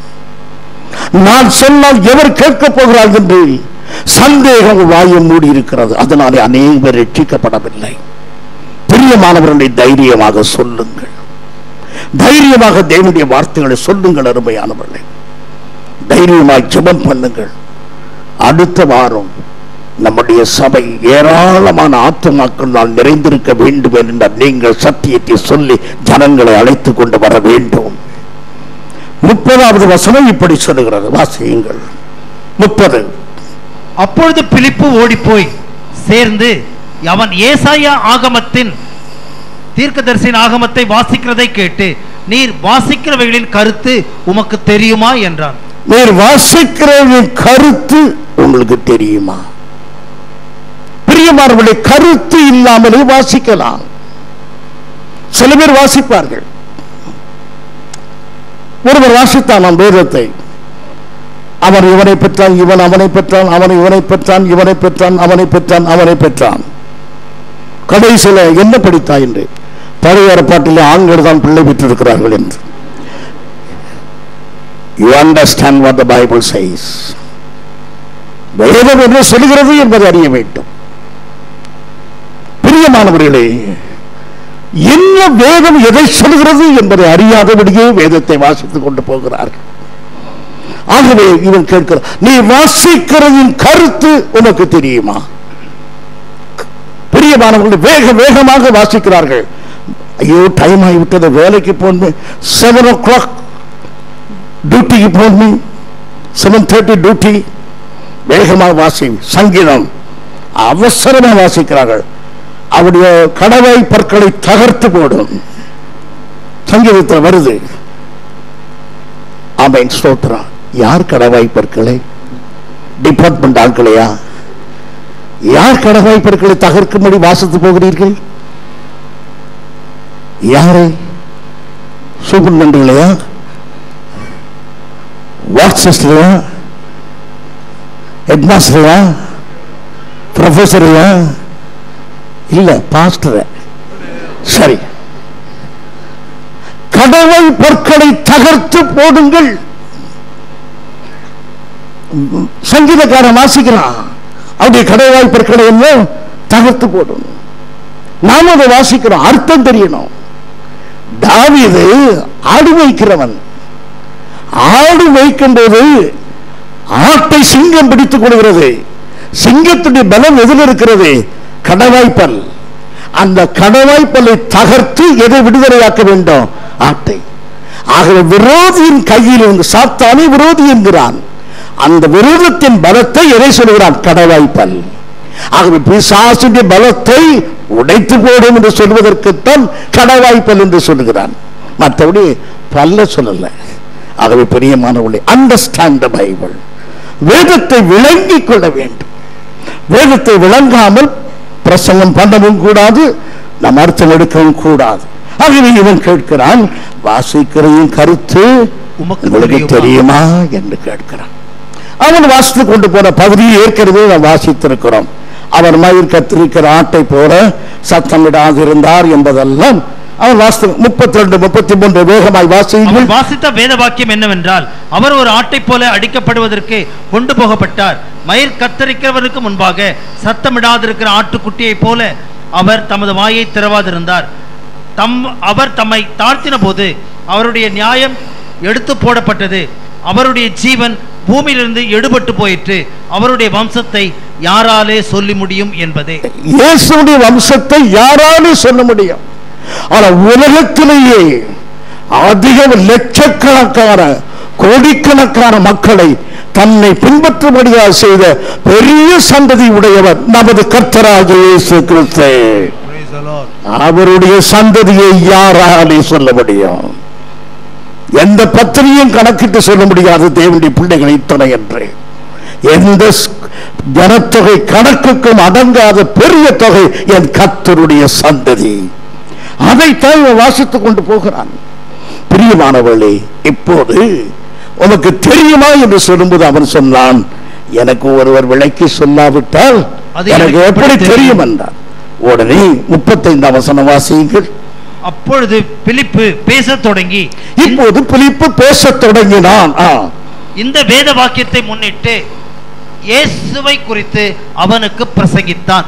Speaker 1: நான் சொன்னால் எவர் கேட்கப் போகிறார்கள் என்று சந்தேகம் வாயை மூடி இருக்கிறது. அதனாலே அநேகர் ரட்சிக்கப்படவில்லை. பிரியமானவர்களை தைரியமாக சொல்லுங்கள். தைரியமாக தேவனுடைய வார்த்தைகளை சொல்லுங்கள். அருமையானவர்களை தைரியமாக ஜெபம் பண்ணுங்கள். அடுத்த வாரம் நம்முடைய சபை ஏராளமான ஆத்துமாக்களால் நிறைந்திருக்க வேண்டும் என்ற நீங்கள் சத்தியத்தை சொல்லி ஜனங்களை அழைத்துக் கொண்டு வர வேண்டும். முப்பதாவது வசனம் இப்படி சொல்லுகிறது, வாசியுங்கள். முப்பது.
Speaker 2: அப்பொழுது பிலிப்பு ஓடி போய் சேர்ந்து அவன் ஏசாயா ஆகமத்தின் தீர்க்கதரிசியின் ஆகமத்தை வாசிக்கிறதை கேட்டு, நீர் வாசிக்கிறவைகளின் கருத்து உமக்கு தெரியுமா என்றான்.
Speaker 1: நீர் வாசிக்கிறவர்களின் கருத்து உங்களுக்கு தெரியுமா? பிரியமானவர்களே, கருத்து இல்லாமலே வாசிக்கலாம். சில பேர் வாசிப்பார்கள். ஒருவர் வாசித்தான் வேதத்தை. அவன் இவனை பெற்றான், இவன் அவனை பெற்றான், அவன் இவனை பெற்றான், இவனை பெற்றான், அவனை பெற்றான், அவனை பெற்றான். கடைசியில் என்ன படித்தாய் என்று, பழைய ஏற்பாட்டிலே ஆண்கள் தான் பிள்ளை பெற்றிருக்கிறார்கள் என்று. You understand what the Bible says. வேதம் என்ன சொல்கிறது என்பதை அறிய வேண்டும். பிரியமானவர்களே, என்ன வேதம் எதை சொல்கிறது என்பதை அறியாதபடியே வேதத்தை வாசித்துக் கொண்டு போகிறார்கள். ஆகவே இவன் கேட்கிறார், நீ வாசிக்கிறதின் கருத்து உனக்கு தெரியுமா? பிரியமானவர்கள் வேக வேகமாக வாசிக்கிறார்கள். ஐயோ, டைம் ஆகிவிட்டது, வேலைக்கு போகணும், செவன் ஓ கிளாக் டியூட்டிக்கு போகணும், செவன் தேர்ட்டி டியூட்டி. வேகமாக வாசி. சங்கீதம் அவசரமாக வாசிக்கிறார்கள். அவருடைய கடவை பற்களை தகர்த்து போடும். சங்கீதத்தில் வருது. ஆமென், ஸ்தோத்திரம். யார் கடவாய் பற்களை? டிபார்ட்மெண்ட் ஆட்களையா? யார் கடவாய் பற்களை தகர்க்கும்படி வாசித்து போகிறீர்கள்? யாரை? சூப்பர்டென்ட்லையா? வார்ட் சிஸ்டரையா? ஹெட்மாஸ்டரையா? ப்ரொஃபஸரையா? இல்ல, பாஸ்டரை. சரி, கடவை பற்களை தகர்த்து போடுங்கள். சங்கீதக்காரன் வாசிக்கிறான், அவருடைய கடவாய் பற்களை எல்லாம் தகர்த்து போடணும். நாம அதை வாசிக்கிறோம், அர்த்தம் தெரியணும். தாவீது ஆடு வைக்கிறவன். ஆடு வைக்கும் போது ஆட்டை சிங்கம் பிடித்துக் கொள்கிறது. சிங்கத்துடைய பலம் எதில் இருக்கிறது? கடவாய்ப்பல். அந்த கடவாய்ப்பல்லை தகர்த்து எதை விடுதலையாக்க வேண்டும்? ஆட்டை. ஆகவே விரோதியின் கையில் இருந்து சாத்தானை விரோதி என்கிறான். அந்த விரோதத்தின் பலத்தை எதை சொல்கிறான்? கடவாய்ப்பல். ஆகவே பிசாசுடைய பலத்தை உடைத்து போடும் என்று சொல்வதற்குத்தான் கடவாய்ப்பல் என்று சொல்லுகிறான். மற்றபடி பல்ல சொல்லல. ஆகவே பிரியமானவர்களே, அண்டர்ஸ்டாண்ட் தி பைபிள். வேதத்தை விளங்கிக் கொள்ள வேண்டும். வேதத்தை விளங்காமல் பிரசங்கம் பண்ணவும் கூடாது, நம் அர்த்தம் எடுக்கவும் கூடாது. ஆகவே இவன் கேட்கிறான், வாசிக்கிறதின் கருத்து உங்களுக்கு தெரியுமா என்று கேட்கிறான். அவன் வாசித்து கொண்டு போன பகுதியை ஏற்கனவே நாம் வாசித்திருக்கிறோம். அவர் மயிர் கத்திரிக்கிற ஆட்டை போல சத்தமிடாதிருந்தார் என்பதெல்லாம் அவன் வாசித்து முப்பத்தி ரெண்டு முப்பத்தி மூன்று வேகமாய் வாசியுங்கள்.
Speaker 2: வாசித்த வேத வாக்கியம் என்னவென்றால், அவர் ஒரு ஆட்டை போல அடிக்கப்படுவதற்கு கொண்டு போகப்பட்டார். மயிர் கத்தரிக்கிறவருக்கு முன்பாக சத்தமிடாதிருக்கிற ஆட்டுக்குட்டியை போல அவர் தமது வாயை திறவாதிருந்தார். தம் அவர் தம்மை தாழ்த்தின போது அவருடைய நியாயம் எடுத்து போடப்பட்டது. அவருடைய ஜீவன் பூமியிலிருந்து எடுபட்டு போயிற்று. அவருடைய வம்சத்தை யாராலே சொல்லி முடியும் என்பதே.
Speaker 1: இயேசுடைய வம்சத்தை யாராலே சொல்ல முடியும்? ஆனால் உலகத்திலேயே அதிக லட்சக்கணக்கான கோடிக்கணக்கான மக்களை தன்னை பின்பற்றும்படியாக செய்த பெரிய சந்ததி உடையவர் நமது கர்த்தராகிய இயேசு கிறிஸ்து. அவருடைய சந்ததியை யாராலே சொல்ல முடியும்? எந்த பத்திரிகையும் கணக்கிட்டு சொல்ல முடியாது தேவனுடைய பிள்ளைகளை இத்தனை என்று. எந்த ஜனத்தொகை கணக்குக்கும் அடங்காத பெரிய தொகை என் கர்த்தருடைய சந்ததி. அதைத்தான் வாசித்துக் கொண்டு போகிறான். பிரியமானவர்களே, இப்போது உனக்கு தெரியுமா என்று சொல்லும்போது அவன் சொன்னான், எனக்கு ஒருவர் விளக்கி சொல்லாவிட்டால் எனக்கு எப்படி தெரியும் என்றான். உடனே முப்பத்தைந்தாம் வசனம் வாசியுங்கள்.
Speaker 2: அப்பொழுது பிலிப்பு பேசத் தொடங்கி
Speaker 1: இப்போது பிலிப்பு பேசத் தொடங்கினான்.
Speaker 2: இந்த வேத வாக்கியத்தை முன்னிட்டு இயேசுவை குறித்து அவனுக்கு பிரசங்கித்தான்.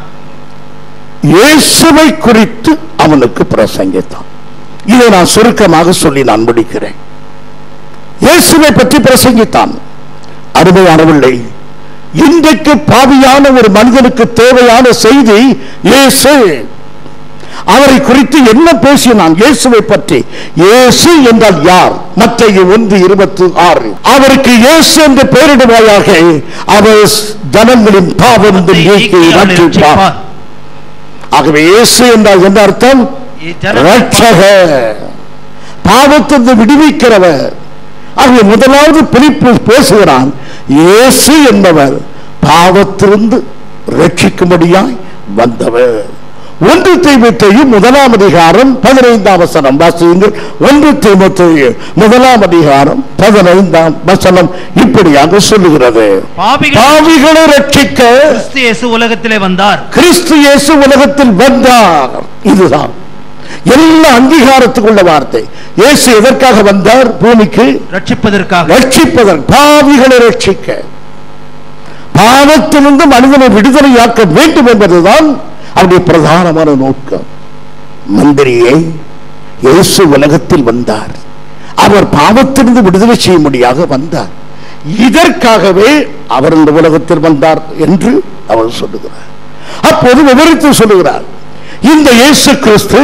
Speaker 1: இயேசுவை குறித்து அவனுக்கு பிரசங்கித்தான். இதை நான் சுருக்கமாக சொல்லி நான் முடிக்கிறேன். இயேசுவை பற்றி பிரசங்கித்தான். அருமையானவர்களே, இன்றைக்கு பாவியான ஒரு மனிதனுக்கு தேவையான செய்தி இயேசு. அவரை குறித்து என்ன பேசினான்? இயேசுவை பற்றி. இயேசு என்றால் யார்? மத்தேயு ஒன்று இருபத்தி ஆறு. அவருக்கு இயேசு என்று பெயரிடுவாயாக, அவர் ஜனங்களின் பாவம் நீக்கி ரட்சிப்பார். ஆகவே இயேசு என்றால் என்ன அர்த்தம்? ரட்சகர், பாவத்திலிருந்து விடுவிக்கிறவர். ஆகவே முதலாவது பிலிப்பு பேசுகிறான், இயேசு என்பவர் பாவத்திலிருந்து ரட்சிக்கும்படியாய் வந்தவர். ஒன்று தீமோத்தேயு முதலாம் அதிகாரம் பதினைந்தாம் வசனம் வாசியுங்கள். ஒன்று தீமோத்தேயு முதலாம் அதிகாரம் பதினைந்தாம் வசனம் இப்படியாக சொல்லுகிறது, பாவிகளை ரட்சிக்க
Speaker 2: கிறிஸ்து இயேசு உலகத்திலே வந்தார்.
Speaker 1: கிறிஸ்து இயேசு உலகத்தில் வந்தார். இதுதான் எல்லா அங்கீகாரத்துக்குள்ள வார்த்தை. இயேசு எதற்காக வந்தார்? பூமிக்கு
Speaker 2: ரட்சிப்பதற்காக.
Speaker 1: ரட்சிப்பதற்கு, பாவிகளை ரட்சிக்க, பாவத்திலிருந்து மனிதனை விடுதலையாக்க வேண்டும் என்பதுதான் அவருடைய பிரதானமான நோக்கம். மந்திரியே, இயேசு உலகத்தில் வந்தார். அவர் பாவத்திலிருந்து விடுதலை செய்யும்படியாக வந்தார். இதற்காகவே அவர் இந்த உலகத்தில் வந்தார் என்று அவர் சொல்லுகிறார். அப்போது விவரித்து சொல்லுகிறார், இந்த இயேசு கிறிஸ்து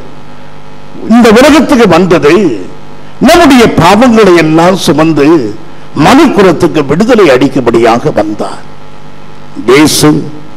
Speaker 1: இந்த உலகத்துக்கு வந்தது நம்முடைய பாவங்களை எல்லாம் சுமந்து மனு குலத்துக்கு விடுதலை அளிக்கும்படியாக வந்தார். இயேசு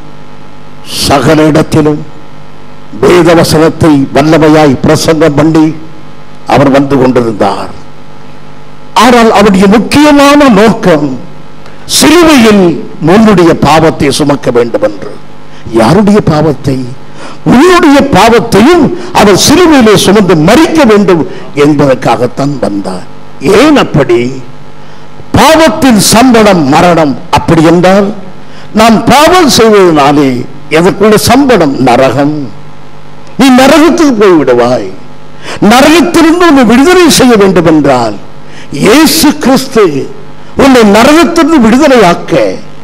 Speaker 1: சகல இடத்திலும் வேதவசனத்தை வல்லமையாய் பிரசங்கம் பண்ணி அவர் வந்து கொண்டிருந்தார். ஆனால் அவருடைய முக்கியமான நோக்கம் சிலுவையில் உன்னுடைய பாவத்தை சுமக்க வேண்டும் என்று. யாருடைய பாவத்தை? உன்னுடைய பாவத்தையும் அவர் சிலுவையிலே சுமந்து மரிக்க வேண்டும் என்பதற்காகத்தான் வந்தார். ஏன் அப்படி? பாவத்தின் சம்பளம் மரணம். அப்படி என்றால் நாம் பாவம் செய்வதனாலே எதற்குள்ள சம்பளம்? நரகம். நீ நரகத்துக்கு போய்விடுவாய். நரகத்திலிருந்து உன்னை விடுதலை செய்ய வேண்டும் என்றால் இயேசு கிறிஸ்து உன்னை நரகத்திலிருந்து விடுதலையாக்க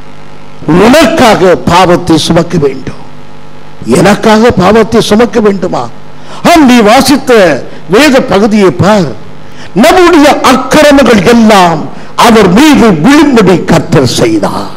Speaker 1: உனக்காக பாவத்தை சுமக்க வேண்டும். எனக்காக பாவத்தை சுமக்க வேண்டுமா? நீ வாசித்த வேத பகுதியை பார். நம்முடைய அக்கிரமங்கள் எல்லாம் அவர் மீது விழும்படி கர்த்தர் செய்தார்.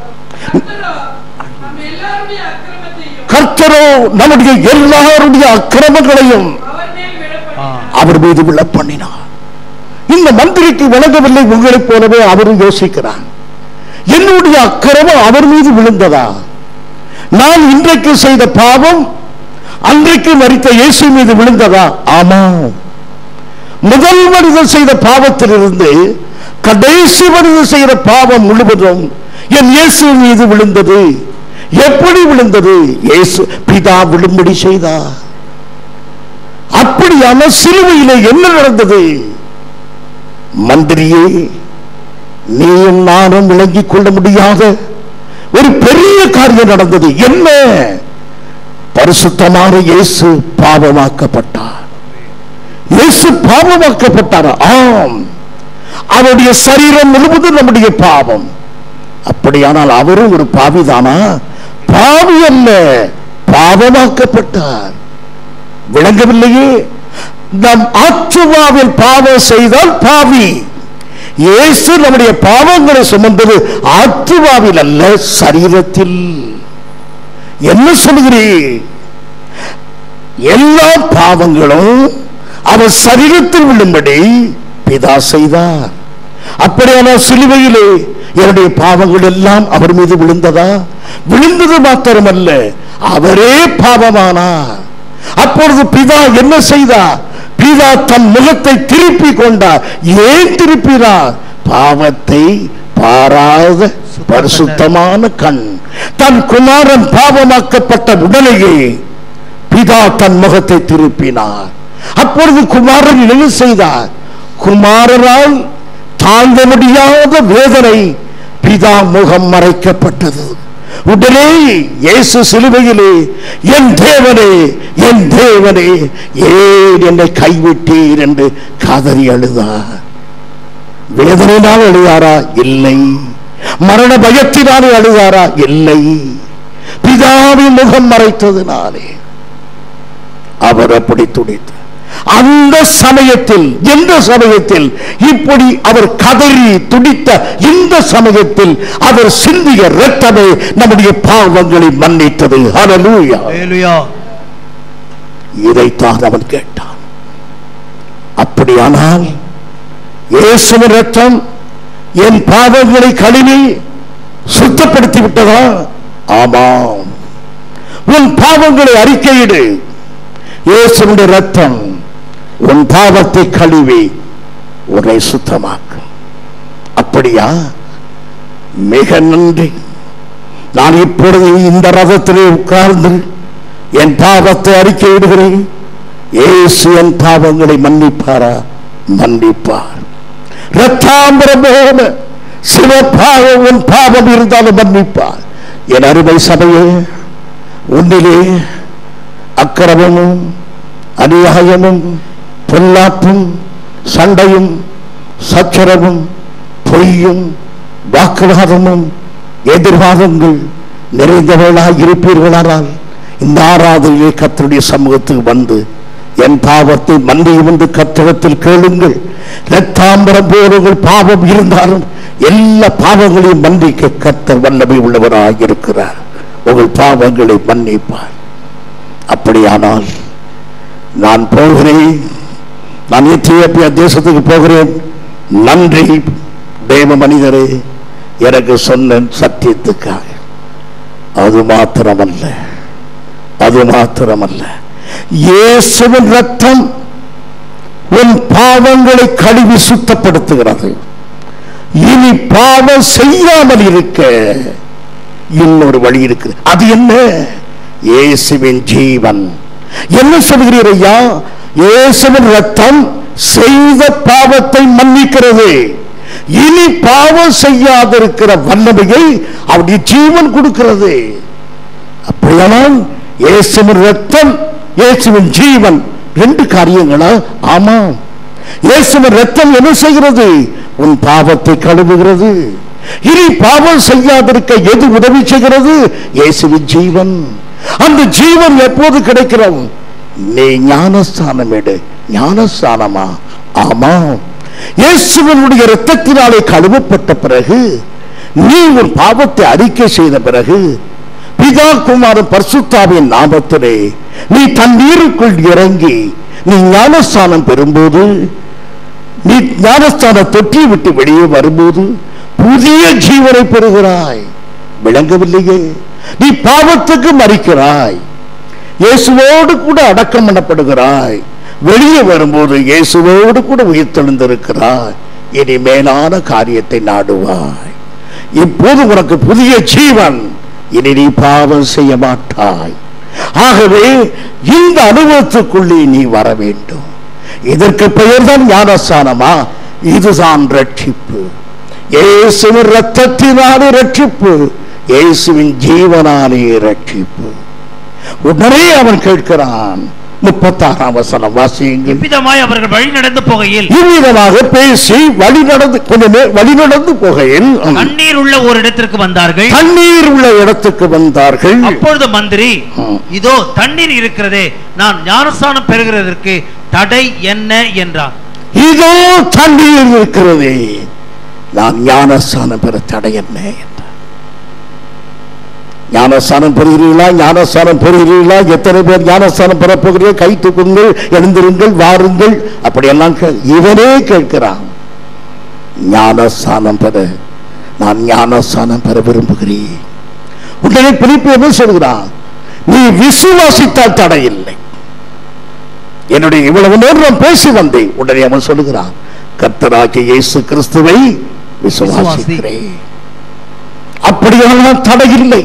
Speaker 1: கர்த்தரோ நம்முடைய எல்லாருடைய அக்கிரமங்களையும் அவர் மீது விழ பண்ணினார். இந்த மந்திரிக்கு விளங்கவில்லை. உங்களைப் போலவே அவரும் யோசிக்கிறான், என்னுடைய அக்கிரமம் அவர் மீது விழுந்ததா? நான் இன்றைக்கு செய்த பாவம் அன்றைக்கு மரித்த இயேசு மீது விழுந்ததா? ஆமாம். முதல் மனிதன் செய்த பாவத்திலிருந்து கடைசி மனிதன் செய்த பாவம் முழுவதும் என் இயேசு மீது விழுந்தது. எப்படி விழுந்தது? இயேசு பிதா விழும்படி செய்தார். அப்படியான சிலுவையிலே என்ன நடந்தது? மந்திரியே, நீயும் நானும் விளங்கிக் கொள்ள முடியாத ஒரு பெரிய காரியம் நடந்தது. என்ன? பரிசுத்தமான இயேசு பாவமாக்கப்பட்டார். இயேசு பாவமாக்கப்பட்டார். ஆம், அவருடைய சரீரம் முழுவதும் நம்முடைய பாவம். அப்படியானால் அவரும் ஒரு பாவிதானா? பாவி அல்ல, பாவமாக்கப்பட்டார். விளங்கவில்லையே? நம் ஆத்துமாவில் பாவம் செய்தால் பாவி. இயேசு நம்முடைய பாவங்களை சுமந்தது ஆத்துமாவில் அல்ல, சரீரத்தில். என்ன சொல்கிறீர்? எல்லா பாவங்களும் அவர் சரீரத்தில் விழும்படி பிதா செய்தார். அப்படியான சிலுவையிலே என்னுடைய பாவங்கள் எல்லாம் அவர் மீது விழுந்ததா? விழுந்தது மாத்திரமல்ல, அவரே பாவமானார். அப்பொழுது பிதா என்ன செய்தார்? பிதா தன் முகத்தை திருப்பி கொண்டார். ஏன் திருப்பினார்? பாவத்தை பாராத பரிசுத்தமான கண். தன் குமாரன் பாவமாக்கப்பட்ட உடனேயே பிதா தன் முகத்தை திருப்பினார். அப்பொழுது குமாரன் என்ன செய்தார்? குமாரனால் தாங்க முடியாத வேதனை, பிதா முகம் மறைக்கப்பட்டது. உடனே இயேசு சிலுவையிலே, என் தேவனே, என் தேவனே, ஏன் என்னை கைவிட்டீர் என்று கதறி அழுதார். வேதனையினால் அழுதாரா? இல்லை. மரண பயத்தினாலே அழுதாரா? இல்லை. பிதாவின் முகம் மறைத்ததினாலே அவர் அப்படி துடித்தார். அந்த சமயத்தில், எந்த சமயத்தில் இப்படி அவர் கதறி துடித்த இந்த சமயத்தில் அவர் சிந்திய இரத்தமே நம்முடைய பாவங்களை மன்னித்தது. ஹல்லேலூயா, ஹல்லேலூயா. இதைத்தான் அவன் கேட்டான். அப்படியானால் இயேசுவின் இரத்தம் என் பாவங்களை கழுவி சுத்தப்படுத்தி விட்டதா? ஆமாம். உன் பாவங்களை அறிக்கையிடு. இயேசுவின் இரத்தம் உன் பாவத்தை கழுவி உன்னை சுத்தமாக்கும். அப்படியா? மிக நன்றி. நான் இப்பொழுது இந்த ரதத்திலே உட்கார்ந்து என் பாவத்தை அறிக்கையிடுகிறேன். இயேசு என் பாவங்களை மன்னிப்பாரா? மன்னிப்பார். இரத்தாம்பரம் போல சிவப்பாக உன் பாவம் இருந்தாலும் மன்னிப்பார். என் அருமை சபையே, உன்னிலே அக்கிரமமும் அநியாயமும் பொல்லாப்பும் சண்டையும் சச்சரவும் பொய்யும் வாக்குவாதமும் எதிர்வாதங்கள் நிறைந்தவர்களாக இருப்பீர்களானால் இந்த ஆராதனையை கர்த்தருடைய சமூகத்துக்கு வந்து என் பாவத்தை மன்னியும் என்று கர்த்தரிடத்தில் கேளுங்கள். இரத்தாம்பரம் போல உங்கள் பாவம் இருந்தாலும் எல்லா பாவங்களையும் மன்னிக்க கர்த்தர் வல்லமை உள்ளவராக இருக்கிறார். உங்கள் பாவங்களை மன்னிப்பார். அப்படியானால் நான் போகிறேன், நான் எத்தியோப்பியா தேசத்துக்கு போகிறேன். நன்றி தேவ மனிதரே, எனக்கு சொன்ன சத்தியத்துக்காக. அது மாத்திரமல்ல, அது மாத்திரமல்ல, இயேசுவின் இரத்தம் உன் பாவங்களை கழுவி சுத்தப்படுத்துகிறது. இனி பாவம் செய்யாமல் இருக்க இன்னொரு வழி இருக்குது. அது என்ன? இயேசுவின் ஜீவன். என்ன சொல்கிறீர் ஐயா? இயேசுவின் இரத்தம் செய்த பாவத்தை மன்னிக்கிறது. இனி பாவம் செய்யாதிருக்கிற வல்லமையை அவருடைய ஜீவன் கொடுக்கிறது. அப்படியானால் இயேசுவின் இரத்தம், இயேசுவின் ஜீவன் ரெண்டு காரியங்களா? ஆமா. இயேசுவின் இரத்தம் என்ன செய்கிறது? உன் பாவத்தை கழுவுகிறது. இனி பாவம் செய்யாதிருக்க எது உதவி செய்கிறது? இயேசுவின் ஜீவன். அந்த ஜீவன் எப்போது கிடைக்கிறது? நீ ஞானஸ்தானம் எடு. ஞானஸ்தானமா? ஆமா. இயேசுவினுடைய இரத்தத்தினாலே கழுவப்பட்ட பிறகு, நீ உன் பாவத்தை அறிக்கை செய்த பிறகு, பிதா குமாரன் பரிசுத்தாவின் நாமத்திலே நீ தண்ணீருக்குள் இறங்கி நீ ஞானஸ்தானம் பெறும்போது, நீ ஞானஸ்தான தொட்டி விட்டு வெளியே வரும்போது புதிய ஜீவனை பெறுகிறாய். விளங்கவில்லையே? நீ பாவத்துக்கு மரிக்கிறாய், இயேசுவோடு கூட அடக்கம் பண்ணப்படுகிறாய். வெளியே வரும்போது இயேசுவோடு கூட உயிர்த்தெழுந்திருக்கிறாய். இனி மேலான காரியத்தை நாடுவாய். இப்போது உனக்கு புதிய ஜீவன். இனி நீ பாவம் செய்ய மாட்டாய். ஆகவே இந்த அனுபவத்துக்குள்ளே நீ வர வேண்டும். இதற்கு பெயர் தான் ஞானஸ்தானமா? இதுதான் ரட்சிப்பு. இயேசுவின் இரத்தத்தினாலே ரட்சிப்பு, இயேசுவின் ஜீவனாலே ரட்சிப்பு. உடனே அவன் கேட்கிறான். முப்பத்தாறாம் வசனம் வாசியுங்கள். இவ்விதமாய் அவர்கள் வழி நடந்து போகையில், இவ்விதமாக பேசி வழி நடந்து கொஞ்சம் வழி நடந்து போகையில் தண்ணீர் உள்ள ஒரு இடத்திற்கு வந்தார்கள். தண்ணீர் உள்ள இடத்துக்கு வந்தார்கள். அப்பொழுது மந்திரி, இதோ தண்ணீர் இருக்கிறதே, நான் ஞானஸ்நானம் பெறுகிறதற்கு
Speaker 2: தடை என்ன என்றார்.
Speaker 1: இதோ தண்ணீர் இருக்கிறதே, நான் ஞானஸ்நானம் பெற தடை என்ன என்றார். ஞானஸ்நானம் பெறுகிறீர்களா? ஞானஸ்நானம் பெறுகிறீர்களா? எத்தனை பேர் ஞானஸ்நானம் பெறப்போகிறீர்கள்? கை தூக்குங்கள், எழுந்திருங்கள், வாருங்கள், அப்படியெல்லாம் இவனே கேட்கிறான். ஞானஸ்நானம் பெற நான் ஞானஸ்நானம் பெற விரும்புகிறேன். உடனே பிலிப்பு என்ன சொல்கிறான்? நீ விசுவாசித்தால் தடை இல்லை. என்னுடைய இவ்வளவு நேரம் நான் பேசி வந்தேன். உடனே அவன் சொல்லுகிறான், கர்த்தராகிய இயேசு கிறிஸ்துவை விசுவாசிக்கிறேன். அப்படியான தடை இல்லை.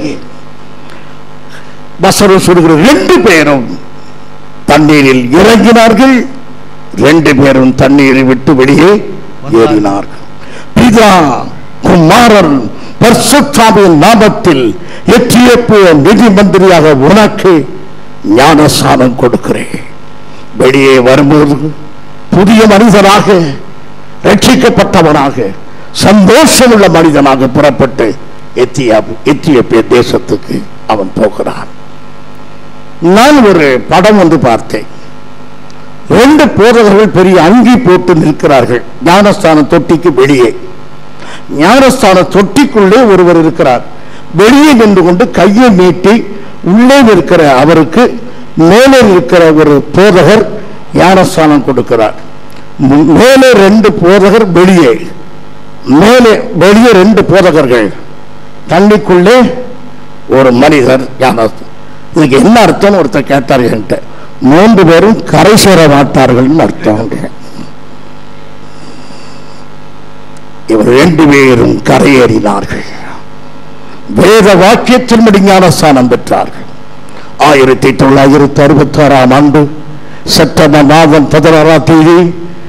Speaker 1: வசனம் சொல்லுகிற ரெண்டு பேரும் தண்ணீரில் இறங்கினார்கள், ரெண்டு பேரும் தண்ணீரை விட்டு வெளியே ஏறினார்கள். பிதா குமாரன் பரிசுத்தாவியின் நாமத்தில் எத்தியோப்பிய நிதி மந்திரியாக உனக்கு ஞானஸ்நானம் கொடுக்கிறேன். வெளியே வரும்போது புதிய மனிதனாக, ரட்சிக்கப்பட்டவனாக, சந்தோஷமுள்ள மனிதனாக புறப்பட்டு எத்தியோப்பிய தேசத்துக்கு அவன் போகிறான். நான் ஒரு படம் வந்து பார்த்தேன். ரெண்டு போதகர்கள் பெரிய அங்கி போட்டு நிற்கிறார்கள் ஞானஸ்தான தொட்டிக்கு வெளியே. ஞானஸ்தான தொட்டிக்குள்ளே ஒருவர் இருக்கிறார். வெளியே நின்று கொண்டு கையை நீட்டி உள்ளே இருக்கிற அவருக்கு மேலே இருக்கிற ஒரு போதகர் ஞானஸ்தானம் கொடுக்கிறார். மேலே ரெண்டு போதகர், வெளியே மேலே வெளியே ரெண்டு போதகர்கள், தண்ணிக்குள்ளே ஒரு மனிதர் ஞானஸ்தானம். இதுக்கு என்ன அர்த்தம் ஒருத்தர் கேட்டார் என்கிட்ட. மூன்று பேரும் கரை சேர மாட்டார்கள் அர்த்தம். இவர் ரெண்டு பேரும் கரையேறினார்கள். வேத வாக்கியத்தின்படி ஞானஸ்தானம் பெற்றார்கள். ஆயிரத்தி தொள்ளாயிரத்தி அறுபத்தி ஆறாம் ஆண்டு செப்டம்பர் மாதம் பதினாறாம் தேதி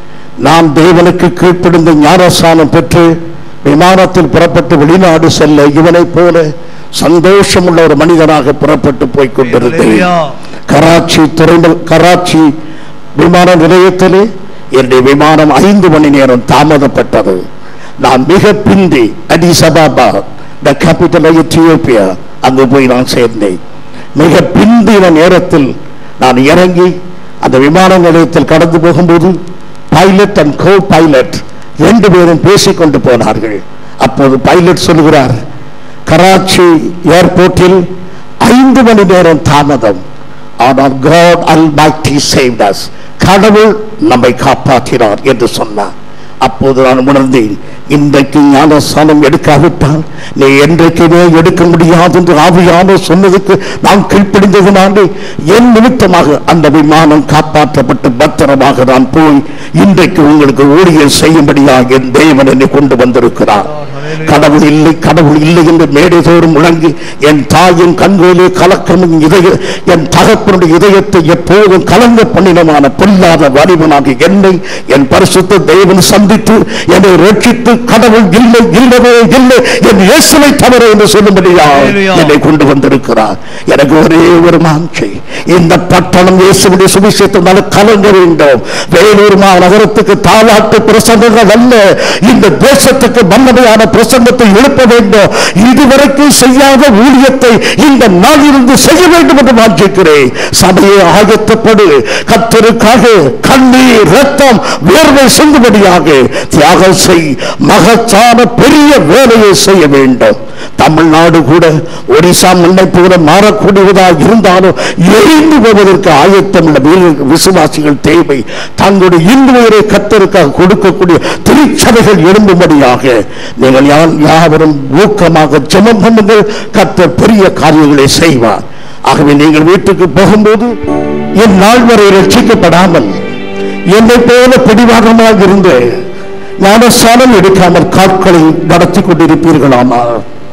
Speaker 1: நாம் தேவனுக்கு கீழ்ப்படிந்து ஞானஸ்தானம் பெற்று விமானத்தில் புறப்பட்டு வெளிநாடு செல்ல இவனை போல சந்தோஷம் உள்ள ஒரு மனிதனாக புறப்பட்டு போய் கொண்டிருந்தேன். கராச்சி துறைமுக கராச்சி விமான நிலையத்திலே என்னுடைய விமானம் ஐந்து மணி நேரம் தாமதப்பட்டது. நான் மிக பிந்தி Addis Ababa, the capital of Ethiopia, அங்கு போய் நான் சேர்ந்தேன். மிக பிந்தின நேரத்தில் நான் இறங்கி அந்த விமான நிலையத்தில் கடந்து போகும்போது பைலட் அண்ட் கோ பைலட் ரெண்டு பேரும் பேசிக்கொண்டு போனார்கள். அப்போது பைலட் சொல்லுகிறார், கராச்சி ஏர்போர்ட்டில் ஐந்து மணி நேரம் தாமதம், ஆனால் God Almighty saved us, கடவுள் நம்மை காப்பாற்றினார் என்று சொன்னார். அப்போது நான் உணர்ந்தேன், இன்றைக்கு ஞானஸ்நானம் எடுக்காவிட்டால் நீ என்றைக்குமே எடுக்க முடியாது என்று ஆவியானவர் சொன்னதுக்கு நான் கீழ்ப்படிந்ததினாலே என் நிமித்தமாக அந்த விமானம் காப்பாற்றப்பட்டு பத்திரமாக நான் போய் இன்றைக்கு உங்களுக்கு ஊழியர் செய்யும்படியாக என் தேவன் என்னை கொண்டு வந்திருக்கிறார். கடவுள் இல்லை, கடவுள் இல்லை என்று மேடை தோறும் முழங்கி என் தாயின் கண்களிலே கலக்கமும் இதய என் தகப்பனுடைய இதயத்தை எப்போதும் கலங்க பண்ணினமான பொல்லாத வடிவனாக என்னை என் பரிசுத்த தேவன் சந்தித்து என்னை ரட்சித்து கடவுள் இல்லை, இல்லவே இல்லை, என் இயேசுவை தவிர என்று சொல்லும்படியாக என்னை கொண்டு வந்திருக்கிறார். எனக்கு ஒரே ஒரு மாஞ்சை, இந்த பட்டணம் இயேசுடைய சுவிசேஷத்தினால கலங்க வேண்டும். வேலூர் நகரத்துக்கு தாலாட்டு பிரசங்கங்கள் அல்ல, இந்த தேசத்துக்கு மன்னமையான பிரசங்கத்தை எழுப்ப வேண்டும். இதுவரைக்கும் செய்யாத ஊழியத்தை இந்த நாளிலிருந்து செய்ய வேண்டும் என்று வாஞ்சிக்கிறேன். சபையை ஆயத்தப்படு, கர்த்தருக்காக கண்ணீர் ரத்தம் வேர்வை சிந்தும்படியாக தியாகம் செய், மகத்தான பெரிய வேலையை செய்ய வேண்டும். தமிழ்நாடு கூட ஒரிசா மண்ணை போல மாறக்கூடியதாக இருந்தாலும் எரிந்து போவதற்கு ஆயத்தம் உள்ள விசுவாசிகள் தேவை. தங்களுடைய இன்னுயிரை கர்த்தருக்காக கொடுக்கக்கூடிய திருச்சபைகள் எழும்பும்படியாக நீங்கள் யாவரும் ஊக்கமாக ஜெபம் பண்ணுங்கள். கர்த்தர் பெரிய காரியங்களை செய்வார். ஆகவே நீங்கள் வீட்டுக்கு போகும்போது என் நாள் வரை ரட்சிக்கப்படாமல் என்னை போல பிடிவாதமாக இருந்து ஞானஸ்நானம் எடுக்காமல் காட்களை நடத்தி கொண்டிருப்பீர்களானால்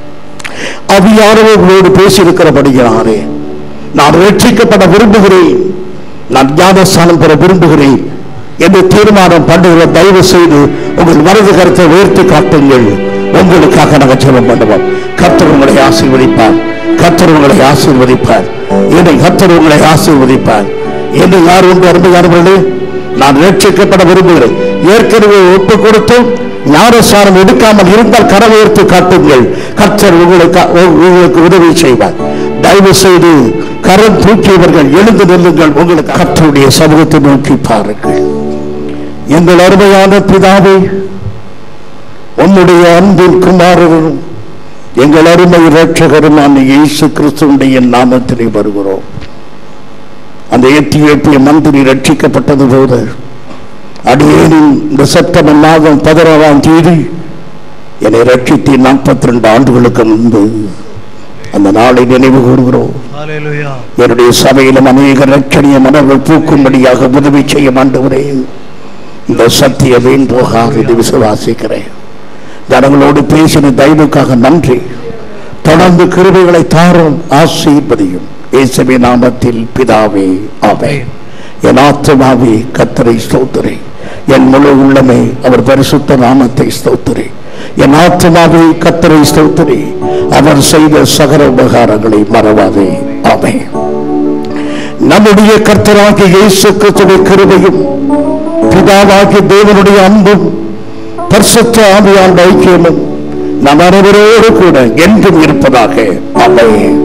Speaker 1: அவியானவர்களோடு பேசியிருக்கிறபடியானே நான் ரட்சிக்கப்பட விரும்புகிறேன், நான் ஞானஸ்நானம் பெற விரும்புகிறேன் என்று தீர்மானம் பண்ணுகிற தயவு செய்து உங்கள் வலது கருத்தை உயர்த்தி காட்டுங்கள். உங்களுக்காக நாங்கள் ஜெபம் பண்ணுவோம். கர்த்தர் உங்களை ஆசீர்வதிப்பார், கர்த்தர் உங்களை ஆசீர்வதிப்பார், என்னை கர்த்தர் உங்களை ஆசீர்வதிப்பார் என்று யார் ஒன்று அருமையானவர்களே, நான் ரட்சிக்கப்பட விரும்புகிறேன். ஏற்கனவே ஒப்பு கொடுத்தும் ஞானஸ்நானம் எடுக்காமல் இருந்தால் கரவை உயர்த்தி காட்டுங்கள். கர்த்தர் உங்களுக்கு உங்களுக்கு உதவி செய்வார். தயவு செய்து கரம் தூக்கியவர்கள் எழுந்து நில்லுங்கள், உங்களுக்கு கர்த்தருடைய சமூகத்தை நோக்கி பாருங்கள். எங்கள் அருமையான பிதாவே, உன்னுடைய அன்பின் குமாரரும் எங்கள் அருமை இரட்சகருமான இயேசு கிறிஸ்துவுடைய நாமத்திலே வருகிறோம். அந்த எத்தியோப்பிய மந்திரி ரட்சிக்கப்பட்டது போது அடியேனின் இந்த செப்டம்பர் மாதம் பதினாறாம் தேதி என்னை ரட்சித்து நாற்பத்தி ரெண்டு ஆண்டுகளுக்கு முன்பு அந்த நாளை நினைவு கூறுகிறோம். என்னுடைய சபையிலும் அநேக ரட்சணிய மனங்கள் பூக்கும்படியாக உதவி செய்ய ஆண்டவரே, இந்த சத்திய வீண் போகாது இது விசுவாசிக்கிறேன். ஜனங்களோடு பேசின தயவுக்காக நன்றி. தொடர்ந்து கிருபைகளை தாரும், ஆசீர்வதியும். இயேசுவின் நாமத்தில் பிதாவே, ஆமென். என் ஆத்துமாவே கர்த்தரை ஸ்தோத்திரே, என் முழு உள்ளமே அவர் பரிசுத்த நாமத்தை ஸ்தோத்திரே. என் ஆத்துமாவே கர்த்தரை ஸ்தோத்திரே, அவர் செய்த சகல உபகாரங்களை மறவாதே. ஆமென். நம்முடைய கர்த்தராகிய இயேசு கிறிஸ்துவின் கிருபையும் பிதாவாகிய தேவனுடைய அன்பும் பரிசுத்த ஆவியானவருடைய ஐக்கியமும் நம் அனைவரோடு கூட என்றும் இருப்பதாக. ஆமென்.